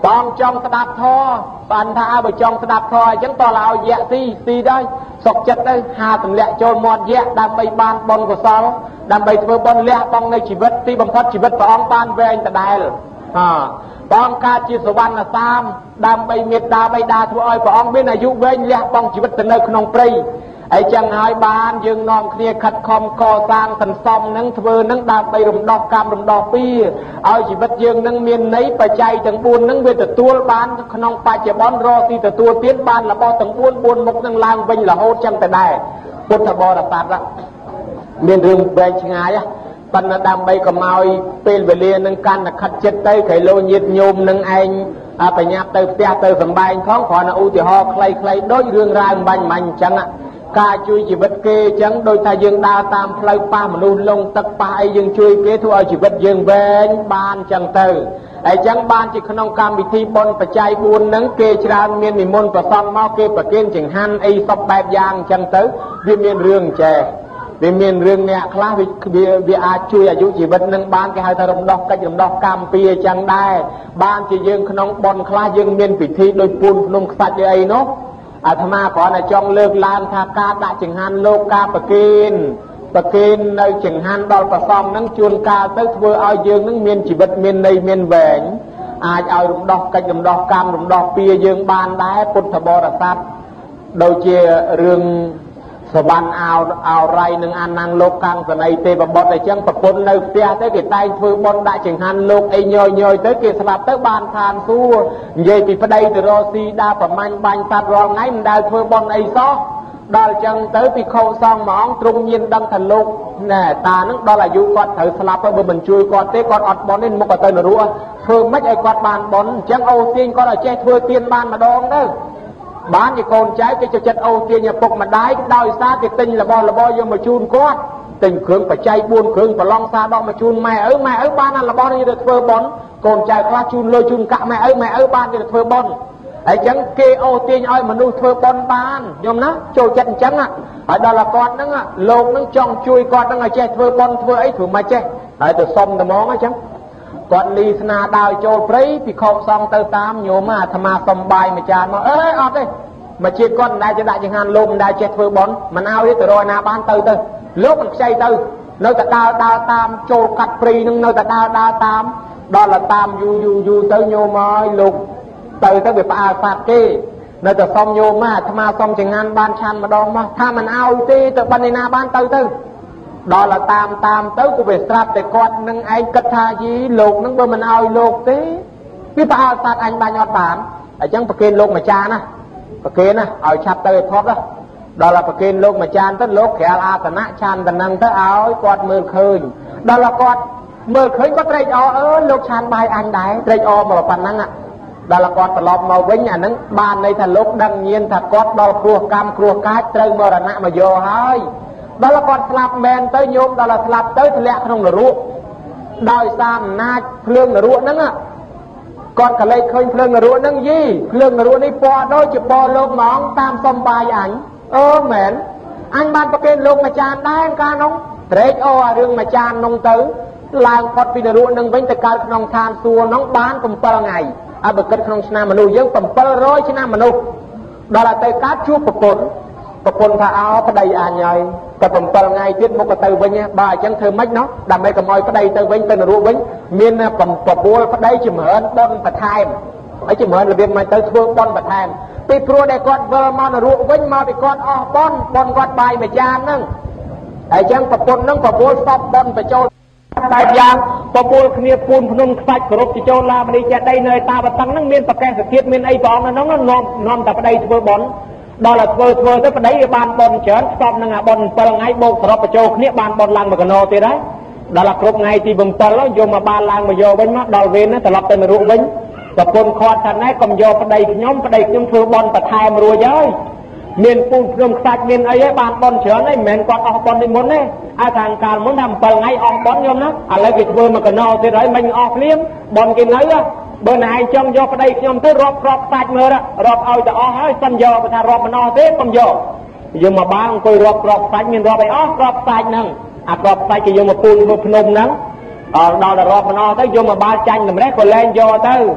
បងចង់ស្ដាប់ធម៌បានថាបើចង់ស្ដាប់ធម៌អញ្ចឹងតើឲ្យយៈទីដែរសុខចិត្តទៅហាទម្លាក់ចូលមាត់យៈដើម្បីបានបុណ្យកុសលដើម្បីធ្វើបុណ្យលះបង់នៅជីវិតទីបំផុតជីវិតព្រះអង្គបានវែងដដែលបងកើតជាសវណ្ណសាមដើម្បីមេត្តាបិតាធ្វើឲ្យព្រះអង្គមានអាយុវែងលះបង់ជីវិតទៅនៅក្នុងព្រៃអញ្ចឹងហើយបានយើងនាំគ្នាខិតខំកសាងសន្សំនឹងធ្វើនឹងដើម្បីរំដោះកម្មរំដោះពៀឲ្យជីវិតយើងនឹងមានន័យបច្ច័យទាំង4នឹងវាទទួលបានក្នុងបច្ចុប្បន្នរកទីទទួលទានបានរបស់ទាំង4មុខនឹងឡើងវិញរហូតចឹងទៅដែរពុទ្ធបរិស័ទមានរឿងវែងឆ្ងាយប៉ុន្តែដើម្បីកុំឲ្យពេលវេលានឹងកាន់តែខិតចិត្តទៅក្រៃលោញាតញោមនឹងឯងបញ្ញាប់ទៅផ្ទះទៅសម្បែងផងគ្រាន់តែឧទាហរណ៍ខ្លីៗដូចរឿងរ៉ាវបាញ់អញ្ចឹងការជួយជីវិតគេអញ្ចឹងដូចថាយើងដើរតាមផ្លូវប៉ះមនុស្សលងទឹកប៉ះអីយើងជួយគេធ្វើឲ្យជីវិតយើងវែងបានអញ្ចឹងទៅហើយអញ្ចឹងបានជាក្នុងកម្មវិធីបុណ្យបច្ច័យ4ហ្នឹងគេច្រើនមាននិមន្តប្រសង់មកគេប្រគេនចង្ហាន់អីសពបែបយ៉ាងអញ្ចឹងទៅវាមានរឿងចេះវាមានរឿងអ្នកខ្លះវាអាចជួយអាយុជីវិតនឹងបានគេហៅថារំដោះកិច្ចរំដោះកម្មពីអញ្ចឹងដែរបានជាយើងក្នុងបុណ្យខ្លះយើងមានពិធីដូចពូនភ្នំខ្សាច់អីនោះអាត្មាគ្រាន់តែចង់លើកឡើងថាការដាក់ចង្ហាន់លោកការប្រគេននៅចង្ហាន់ដល់ប្រសងនឹងជួនកាលទៅធ្វើឲ្យយើងនឹងមានជីវិតមានន័យមានវែងអាចឲ្យរំដោះកិច្ចរំដោះកម្មរំដោះពៀយើងបានដែរពុទ្ធបរិស័ទដូចជារឿងសវណ្ណអោរៃនឹងអានន្ទលោកកាំងសនីទេវបុត្រអញ្ចឹងប្រពន្ធនៅផ្ទះទៅគេតែងធ្វើបុណ្យដាក់ចង្ហាន់លោកអីញយទៅគេស្លាប់ទៅបានឋានសួគ៌និយាយពីប្តីទៅរកស៊ីដើរប្រមាញ់បាញ់សត្វរាល់ថ្ងៃមិនដែលធ្វើបុណ្យអីសោះដល់អញ្ចឹងទៅពីខោសងម៉ោងទ្រង់ញៀនដឹងថាលោកណែតានឹងដល់អាយុគាត់ត្រូវស្លាប់ទៅបើមិនជួយគាត់ទេគាត់អត់បុណ្យទេមុខក៏ទៅនរកធ្វើម៉េចឲ្យគាត់បានបុណ្យអញ្ចឹងអូទាញគាត់ឲ្យចេះធ្វើទានបានម្ដងទៅបានជាកូនចៅគេចូលចិត្តអូសទាញឪពុកម្ដាយដោយសារគេទិញរបស់យកមកជូនគាត់ទិញគ្រឿងបច្ច័យ4គ្រឿងប្រឡងសារដកមកជូនម៉ែឪបានអារបស់នេះទៅធ្វើបុណ្យកូនចៅខ្លះជូនលុយជូនកាក់ម៉ែឪបានទៅធ្វើបុណ្យហើយអញ្ចឹងគេអូសទាញឲ្យមនុស្សធ្វើបុណ្យបានញោមណាចូលចិត្តអញ្ចឹងហើយដល់គាត់ហ្នឹងលោកហ្នឹងចង់ជួយគាត់ហ្នឹងឲ្យចេះធ្វើបុណ្យធ្វើអីធ្វើមិនចេះហើយទៅសុំតែហ្មងអញ្ចឹងគាត់លីស្នាដើរចូលព្រៃពីខោសងទៅតាមញោមអាត្មាសំបាយមួយចានមកអើយអត់ទេមកជាតិគាត់មិនដែលចេះដាក់ចង្ហាន់លោកមិនដែលចេះធ្វើបុណ្យមិនឲ្យទៅរកណាបានទៅលោកមិនខ្ចីទៅនៅតែដើរតាមចូលកាត់ព្រៃនឹងនៅតែដើរតាមដល់តាមយូរទៅញោមហើយលោកទៅវាផ្អើលសត្វគេនៅតែសុំញោមអាត្មាសុំចង្ហាន់បានឆាន់ម្ដងមកថាមិនឲ្យទេទៅបិណ្ឌឯណាបានទៅដល់តាមទៅក៏វាស្រាប់តែគាត់នឹងឯងគិតថាយីលោកនឹងបើមិនឲ្យលោកទេវាផ្អើលសត្វអញបាញ់អត់បានអញ្ចឹងប្រគេនលោកម្ចាស់ណាប្រគេនណាឲ្យឆាប់ទៅឲ្យផុតដល់ប្រគេនលោកម្ចាស់ទៅលោកក្រាលអាសនៈឆានតំណឹងទៅឲ្យគាត់មើលឃើញដល់គាត់មើលឃើញគាត់ត្រេកអរអើយលោកឆានបាយអញដែរត្រេកអរមកប៉ុណ្ណឹងដល់គាត់ត្រឡប់មកវិញអាហ្នឹងបានន័យថាលោកដឹងញៀនថាគាត់ដល់គ្រោះកម្មគ្រោះកាចត្រូវមរណៈមកយកហើយដល់គាត់ស្លាប់មែនទៅញោមដល់ស្លាប់ទៅធ្លាក់ក្នុងនរកដោយសារអំណាចភ្លើងនរកហ្នឹងគាត់ក៏លេចឃើញភ្លើងនរកហ្នឹងយីភ្លើងនរកនេះពណ៌ដូចជាពណ៌លោកហ្មងតាមសំបាយអញមែនអញបានប្រគេនលោកម្ចាស់ដែរកាលនោះត្រេកអររឿងម្ចាស់នោះទៅឡើងផុតពីនរកហ្នឹងវិញទៅកើតក្នុងឋានសួគ៌ហ្នឹងបាន7ថ្ងៃឲ្យបើគិតក្នុងឆ្នាំមនុស្សយើង700ឆ្នាំមនុស្សដល់ទៅកើតជួបប្រពន្ធថាអោប្តីអញហើយតែ7ថ្ងៃទៀតមុខក៏ទៅវិញបើអញ្ចឹងធ្វើម៉េចណោះដើម្បីកុំឲ្យប្តីទៅវិញទៅនរកវិញមាន9ប្តីចម្រើនបុណ្យបន្ថែមហើយចម្រើនរបៀបមិនទៅធ្វើបុណ្យបន្ថែមពីព្រោះដែលគាត់វិលមកនរកវិញមកពីគាត់អស់បុណ្យគាត់បាយមួយចានហ្នឹងហើយអញ្ចឹងប្រពន្ធហ្នឹងប្រពន្ធសពបុណ្យបញ្ចូលតែយ៉ាងប្រពន្ធគ្នាពូនភ្នំខ្សាច់គោរពចូលឡាមនីចេតិយនៅតាវតឹងហ្នឹងមានប្រកេសធាតុមានអីព្រះអង្គហ្នឹងនាំតែប្តីធ្វើបុណ្យដល់តែធ្វើទៅប្តីវាបានបុណ្យច្រើនស្ទប់នឹងអាបុណ្យ7ថ្ងៃបូកសរុបបញ្ចូលគ្នាបានបុណ្យឡើងមួយកណោទៀតហើយដល់តែគ្រប់ថ្ងៃទី7យកមកបានឡើងមកយកវិញមកដល់វេនត្រឡប់ទៅនរកវិញប្រពន្ធខាត់ថាណែកុំយកប្តីខ្ញុំធ្វើបុណ្យបន្ថែមរួចហើយមានពូនភ្នំខ្សាច់មានអីហើយបានបុណ្យច្រើនហើយមិនមែនគាត់អស់បុណ្យនេះមុនទេឲ្យខាងកាលមុនថា7ថ្ងៃអស់បុណ្យខ្ញុំណាឥឡូវគេធ្វើមួយកណោទៀតហើយមិនអស់ភ្លាមបុណ្យគេនៅបើណែឯងចង់យកប្តីខ្ញុំទៅរាប់ក្របខ្សាច់មើលរាប់ឲ្យទៅអស់ហើយសិនយកបើថារាប់មិនអស់ទេកុំយកមកបានអង្គុយរាប់ក្របខ្សាច់មានរាប់ឲ្យអស់ក្របខ្សាច់ហ្នឹងអាក្របខ្សាច់គេយកមកពូនធ្វើភ្នំហ្នឹងដល់រាប់មិនអស់ទៅយកមកបាល់ចាញ់តម្រេះក៏លែងយកទៅ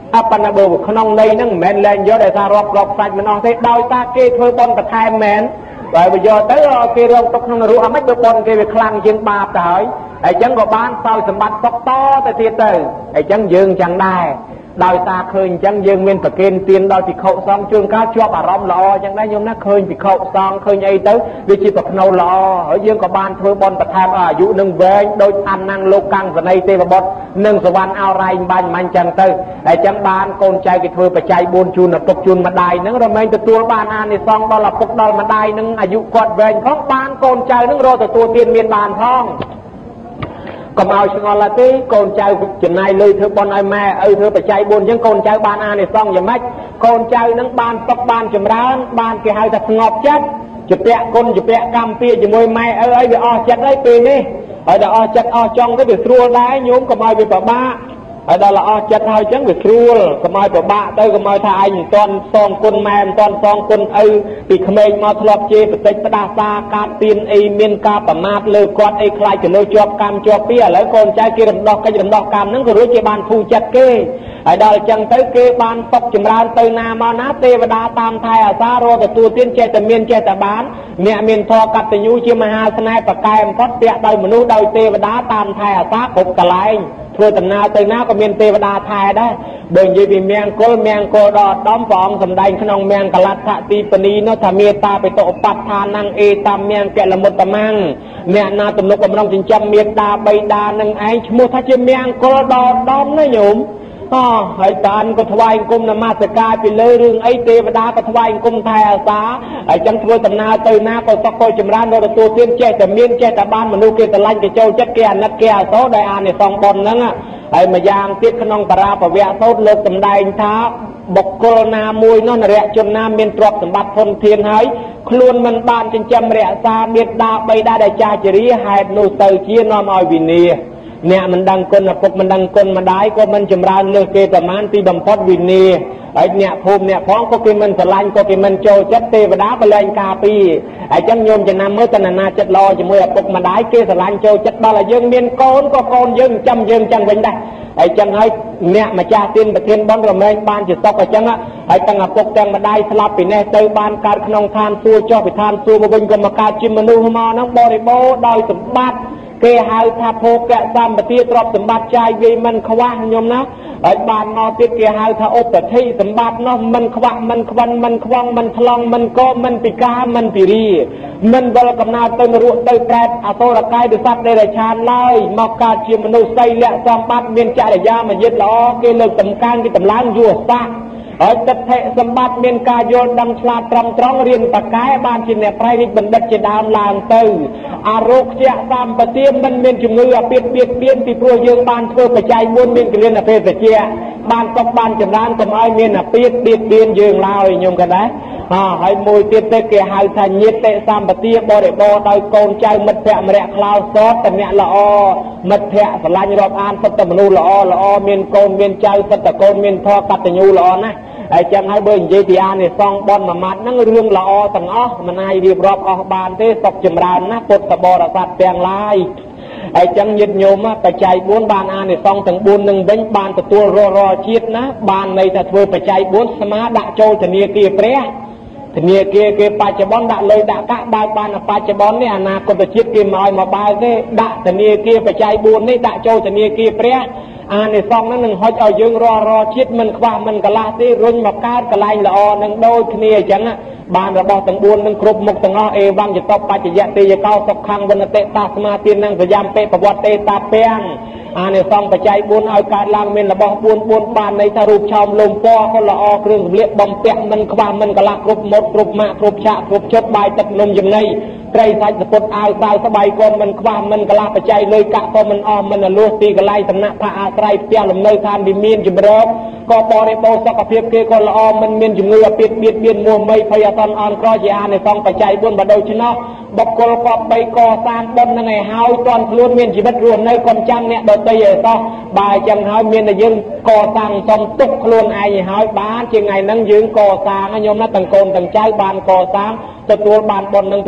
ប៉ុន្តែបើក្នុងន័យហ្នឹងមិនមែនលែងយកដោយសាររាប់រកសាច់មិនអស់ទេដោយសារគេធ្វើបន់បន្ថែមមែនបើយកទៅគេរងទុកក្នុងនរកអាម៉េចបើបន់គេវាខ្លាំងជាងបាបទៅហើយអញ្ចឹងក៏បានសោយសម្បត្តិសុខតទៅទៀតទៅអញ្ចឹងយើងចឹងដែរដោយសារឃើញអញ្ចឹងយើងមានប្រគេនទានដល់ភិក្ខុសង្ឃជួនកាលជាប់អារម្មណ៍ល្អអញ្ចឹងដែរញោមណាឃើញភិក្ខុសង្ឃឃើញអីទៅវាជាប្រផ្នូលល្អហើយយើងក៏បានធ្វើបន់បន្ថែមអាយុនឹងវែងដូចអានណាំងលោកកាំងសនីទេវបុត្រនិងសវណ្ណអរ៉ៃបាញ់អញ្ចឹងទៅអញ្ចឹងបានកូនចៅគេធ្វើបច្ច័យ4ជូនឪពុកជូនម្ដាយហ្នឹងរមែងទទួលបានអានិសង្ឃដល់ឪពុកដល់ម្ដាយហ្នឹងអាយុគាត់វែងផងបានកូនចៅហ្នឹងរកទទួលទានមានបានផងកុំឲ្យឆ្ងល់ទេកូនចៅចំណាយលុយធ្វើបុណ្យឲ្យម៉ែឪធ្វើបច្ច័យ4អញ្ចឹងកូនចៅបានអានិសង្ឃយ៉ាងម៉េចកូនចៅនឹងបានសុខបានចម្រើនបានគេហៅថាស្ងប់ចិត្តជាពាក់គុណជាពាក់កម្មពីជាមួយម៉ែឪអីវាអស់ចិត្តហើយពេលនេះហើយដល់អស់ចិត្តអស់ចង់ទៅវាស្រួលដែរញោមកុំឲ្យវាពិបាកហើយដល់ល្អចិត្តហើយអញ្ចឹងវាស្រួលកុំឲ្យពិបាកទៅកុំឲ្យថាឯងមិនទាន់សងគុណម៉ែមិនទាន់សងគុណឪពីក្មេងមកធ្លាប់ជេរបតិចផ្ដាសាកាត់ទៀនអីមានការប្រមាថលើគាត់អីខ្លាចទៅលើជាប់កម្មជាប់ពីឥឡូវកូនចៅគេរំដោះកិច្ចរំដោះកម្មហ្នឹងក៏រួចជាបានធូរចិត្តគេហើយដល់អញ្ចឹងទៅគេបានសុខចម្រើនទៅណាមកណាទេវតាតាមថែអាសាររកទទួលទានចេះតែមានចេះតែបានអ្នកមានធម៌កតញ្ញូជាមហាស្នេហ៍ប្រកែបំផុតពាក់ដោយមនុស្សដោយទេវតាតាមថែអាសាគ្រប់កន្លែងធ្វើដំណើរទៅណាក៏មានទេវតាថែដែរបើនិយាយពីមង្គលដល់ដំព្រះអង្គសម្ដែងក្នុងមង្គលដ្ឋទីបនីនោះថាមេតាបិតុបត្ថានំអេតាមមង្គលមុតតមੰអ្នកណាទំនុកបំរុងចិញ្ចឹមមេតាបៃតានឹងឯងឈ្មោះថាជាមង្គលដល់ដំណាញោមហើយតានក៏ថ្វាយអង្គមនមស្ការពីលើរឿងអីទេវតាក៏ថ្វាយអង្គមថែអាសាហើយចឹងធ្វើដំណើរទៅណាក៏សុខក៏ចម្រើនដល់ទទួលទានចេះតែមានចេះតែបានមនុស្សគេស្រឡាញ់គេចូលចិត្តគេអាណិតគេអាសូរដោយអានិសង្ឃបុណ្យហ្នឹងហើយម្យ៉ាងទៀតក្នុងបរាពវៈសូត្រលើកសម្ដែងថាបុគ្គលណាមួយនោះនរជនណាមានទ្រព្យសម្បត្តិធនធានហើយខ្លួនមិនបានចិញ្ចឹមរក្សាមេត្តាបៃតាដែលចាស់ជរាហេតុនោះទៅជានាំឲ្យវិនាសអ្នកមិនដឹងគុណឪពុកមិនដឹងគុណម្ដាយក៏មិនចម្រើនលើសគេប្រមាណទីបំផុតវិនាសហើយអ្នកភូមិអ្នកផងក៏គេមិនស្រឡាញ់ក៏គេមិនចូលចិត្តទេវតាបលែងការពីហើយចឹងញោមចំណាំមើលតណ្ណាចិត្តល្អជាមួយឪពុកម្ដាយគេស្រឡាញ់ចូលចិត្តដល់ឲ្យយើងមានកូនក៏កូនយើងចាំយើងចឹងវិញដែរហើយចឹងហើយអ្នកម្ចាស់ទានប្រធានបុណ្យរមែងបានជាសុខអញ្ចឹងហើយទាំងឪពុកទាំងម្ដាយស្លាប់ពីនេះទៅបានកើតក្នុងឋានសួគ៌ចុះពីឋានសួគ៌មកវិញក៏មកកើតជាមនុស្សមកហ្នឹងបរិបូរណ៍ដោយសម្បត្តិគេហៅថាភោគៈសម្បទាទ្រព្យសម្បត្តិចាយវាយមិនខ្វះញោមណាហើយបានមកទៀតគេហៅថាឧបតិសម្បត្តិនោះមិនខ្វះមិនខ្វិនមិនខ្វងមិនថ្លង់មិនកោមិនពិការមិនពិរីមិនវិលកំណើតទៅនរកទៅកែតអសូរកាយដូចសត្វដេរឆានឡើយមកកើតជាមនុស្សស្អីលក្ខសម្បត្តិមានចរិយាមយុទ្ធល្អគេលើកតម្កើងគេតម្លើងយសសាសហើយទិដ្ឋិសម្បត្តិមានការយល់ដឹងឆ្លាតត្រឹមត្រូវរៀនបកែបានជាអ្នកប្រៃរិទ្ធបណ្ឌិតជាដើមឡើងទៅអរោគជាសម្បទាមិនមានជំងឺអាពាហ៍បៀតបៀនពីព្រោះយើងបានធ្វើបច្ច័យ4មានគ្រាអភេសជ្ជៈបានសុខបានចម្រើនកុំឲ្យមានអាពាហ៍បៀតបៀនយើងឡើយញោមក៏ដែរហើយមួយទៀតទៅគេហៅថាញាតិសម្បទាបរិបូរណ៍ដោយកូនចៅមិត្តភក្តិម្នាក់ខ្លោសតតែអ្នកល្អមិត្តភក្តិស្រឡាញ់រាប់អានសិតតែមនុស្សល្អមានកូនមានចៅសិតតែកូនមានធម៌កតញ្ញូល្អណាស់ហើយចឹងហើយបើនិយាយពីអានិសង្ឃបុណ្យមួយម៉ាត់ហ្នឹងរឿងល្អទាំងអស់មិនអាចរៀបរាប់អស់បានទេសុខចម្រើនណាស់ពុទ្ធបរិស័ទទាំងឡាយហើយចឹងញាតិញោមបច្ច័យ4បានអានិសង្ឃទាំង4នឹងវិញបានទទួលរាល់ជាតិណាបានន័យថាធ្វើបច្ច័យ4ស្មាដាក់ចូលធនាគារព្រះធនាគារគេបច្ចុប្បន្នដាក់លុយដាក់កាក់បើកបានបច្ចុប្បន្ននេះអនាគតជាតិគេមិនឲ្យមកបើកទេដាក់ធនាគារបច្ច័យ4នេះដាក់ចូលធនាគារព្រះអានិសង្ឃហ្នឹងនឹងហុចឲ្យយើងរាល់ជាតិមិនខ្វះមិនកន្លះទេរុញមកកើតកន្លែងល្អនឹងដូចគ្នាអញ្ចឹងបានរបស់ទាំង4នឹងគ្រប់មុខទាំងអស់អេវងចតបច្ចយៈទេយកោសុខੰវណ្ណតិតាស្មាទាននឹងសយំពេប្រវត្តិទេតាពាំងអានិសង្ឃបច្ច័យ4ឲ្យកើតឡើងមានរបស់4បានន័យថារូបឆោមលំពណ៌ក៏ល្អគ្រឿងសម្លៀកបំពាក់មិនខ្វះមិនកន្លះគ្រប់មុខគ្រប់ម៉ាក់គ្រប់ឆាកគ្រប់ជត់បាយទឹកនំចំណីត្រីសាច់សពុតអាវសាវស្បៃក៏មិនខ្វះមិនកន្លះបច្ច័យលុយកាក់ក៏មិនអស់មិនលួសទីកន្លែងសំណាក់ផាអាស្រ័យផ្ទះលំនៅឋានវិមានជំរកក៏បរិបូរណ៍សុខភាពគេក៏ល្អមិនមានជំងឺអាពាហ៍បៀតបៀនមួសមីភ័យអសន្នអន់ក្រជាអានិសង្ឃបច្ច័យ4បើដូច្នោះបុគ្គលក៏បីកសាងបុណ្យនឹងឲ្យហើយទាន់ខ្លួនមានជីវិតរស់នៅកុំចាំអ្នកដទៃឲ្យសោះបើចឹងហើយមានតែយើងកសាងសំទុកខ្លួនឯងឲ្យហើយបានជាថ្ងៃហ្នឹងយើងកសាងញោមណាទាំងកូនទាំងចៅបានកសាងទទួលបានបុណ្យនឹងទាំងអស់គ្នា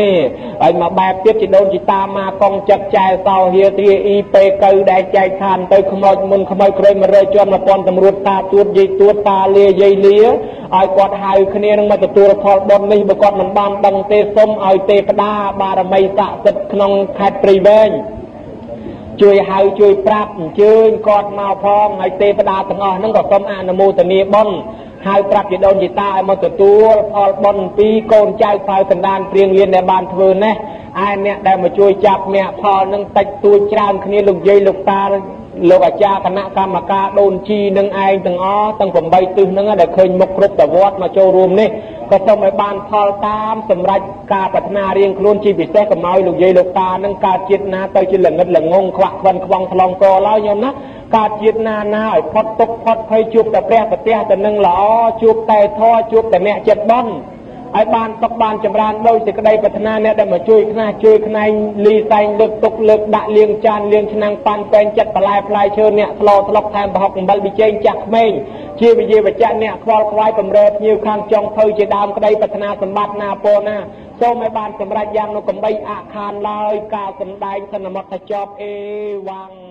នេះហើយមកបែបទៀតជីដូនជីតាមកកងចិត្តចែសោហៀទ្រាអ៊ីពេកៅដែលចែកឋានទៅខ្មោចមុនខ្មោចក្រោយ100ជាន់1000តម្រួតតាទួតយាយទួតតាលាយាយលាឲ្យគាត់ហៅគ្នានឹងមកទទួលផលបុណ្យនេះបើគាត់មិនបានដឹងទេសូមឲ្យទេវតាបារមីស័ក្តិសិទ្ធិក្នុងខេត្តព្រៃវែងជួយហៅជួយប្រាប់អញ្ជើញគាត់មកផងហើយទេវតាទាំងអស់ហ្នឹងក៏សូមអនុមោទនាបុណ្យហើយប្រាប់ជីដូនជីតាឲ្យមកទទួលផលបុណ្យពីកូនចៅផ្លៅកណ្ដានព្រៀងលៀនដែលបានធ្វើនេះឯអ្នកដែលមកជួយចាប់អ្នកផលនឹងតិចតួចច្រើនគ្នាលោកយាយលោកតាលោកអាចារ្យគណៈកម្មការដូនជីនឹងឯងទាំងអស់ទាំង8ទិសហ្នឹងដែលឃើញមុខគ្រប់តវត្តមកចូលរួមនេះក៏សូមឲ្យបានផលតាមសម្រាប់ការប្រាថ្នារៀងខ្លួនជាពិសេសកុំឲ្យលោកយាយលោកតានឹងកើតជាតិណាទៅជាល្ងិតល្ងងខ្វាក់ខ្វិនខ្វងថ្លងកឡើយញោមណាកើតជាតិណាឲ្យផុតទុក្ខផុតភ័យជួបតែព្រះប្រទះទៅនឹងល្អជួបតែធម៌ជួបតែអ្នកចិត្តបន់ឲ្យបានសុខបានចម្រើនដោយសេចក្តីប្រាថ្នាអ្នកដែលមកជួយខ្នះជួយខ្នែងលីសែងលើកទុកលើកដាក់លៀងចានលៀងឆ្នាំងប៉ាន់ពេងចិត្តបន្លែផ្លែឈើអ្នកស្លោស្លុកថែមប្រហុកអំបិលប៊ីចេងចាស់ក្មេងជាវិជាវចៈអ្នកខ្វល់ខ្វាយបំរើភ្ញៀវខាងចុងភៅជាដើមក្តីប្រាថ្នាសម្បត្តិណាពោណាសូមឲ្យបានសម្រេចយ៉ាងនោះកំបីអខានឡើយការសំដែងសន្មតថាចប់អេវ៉ាំង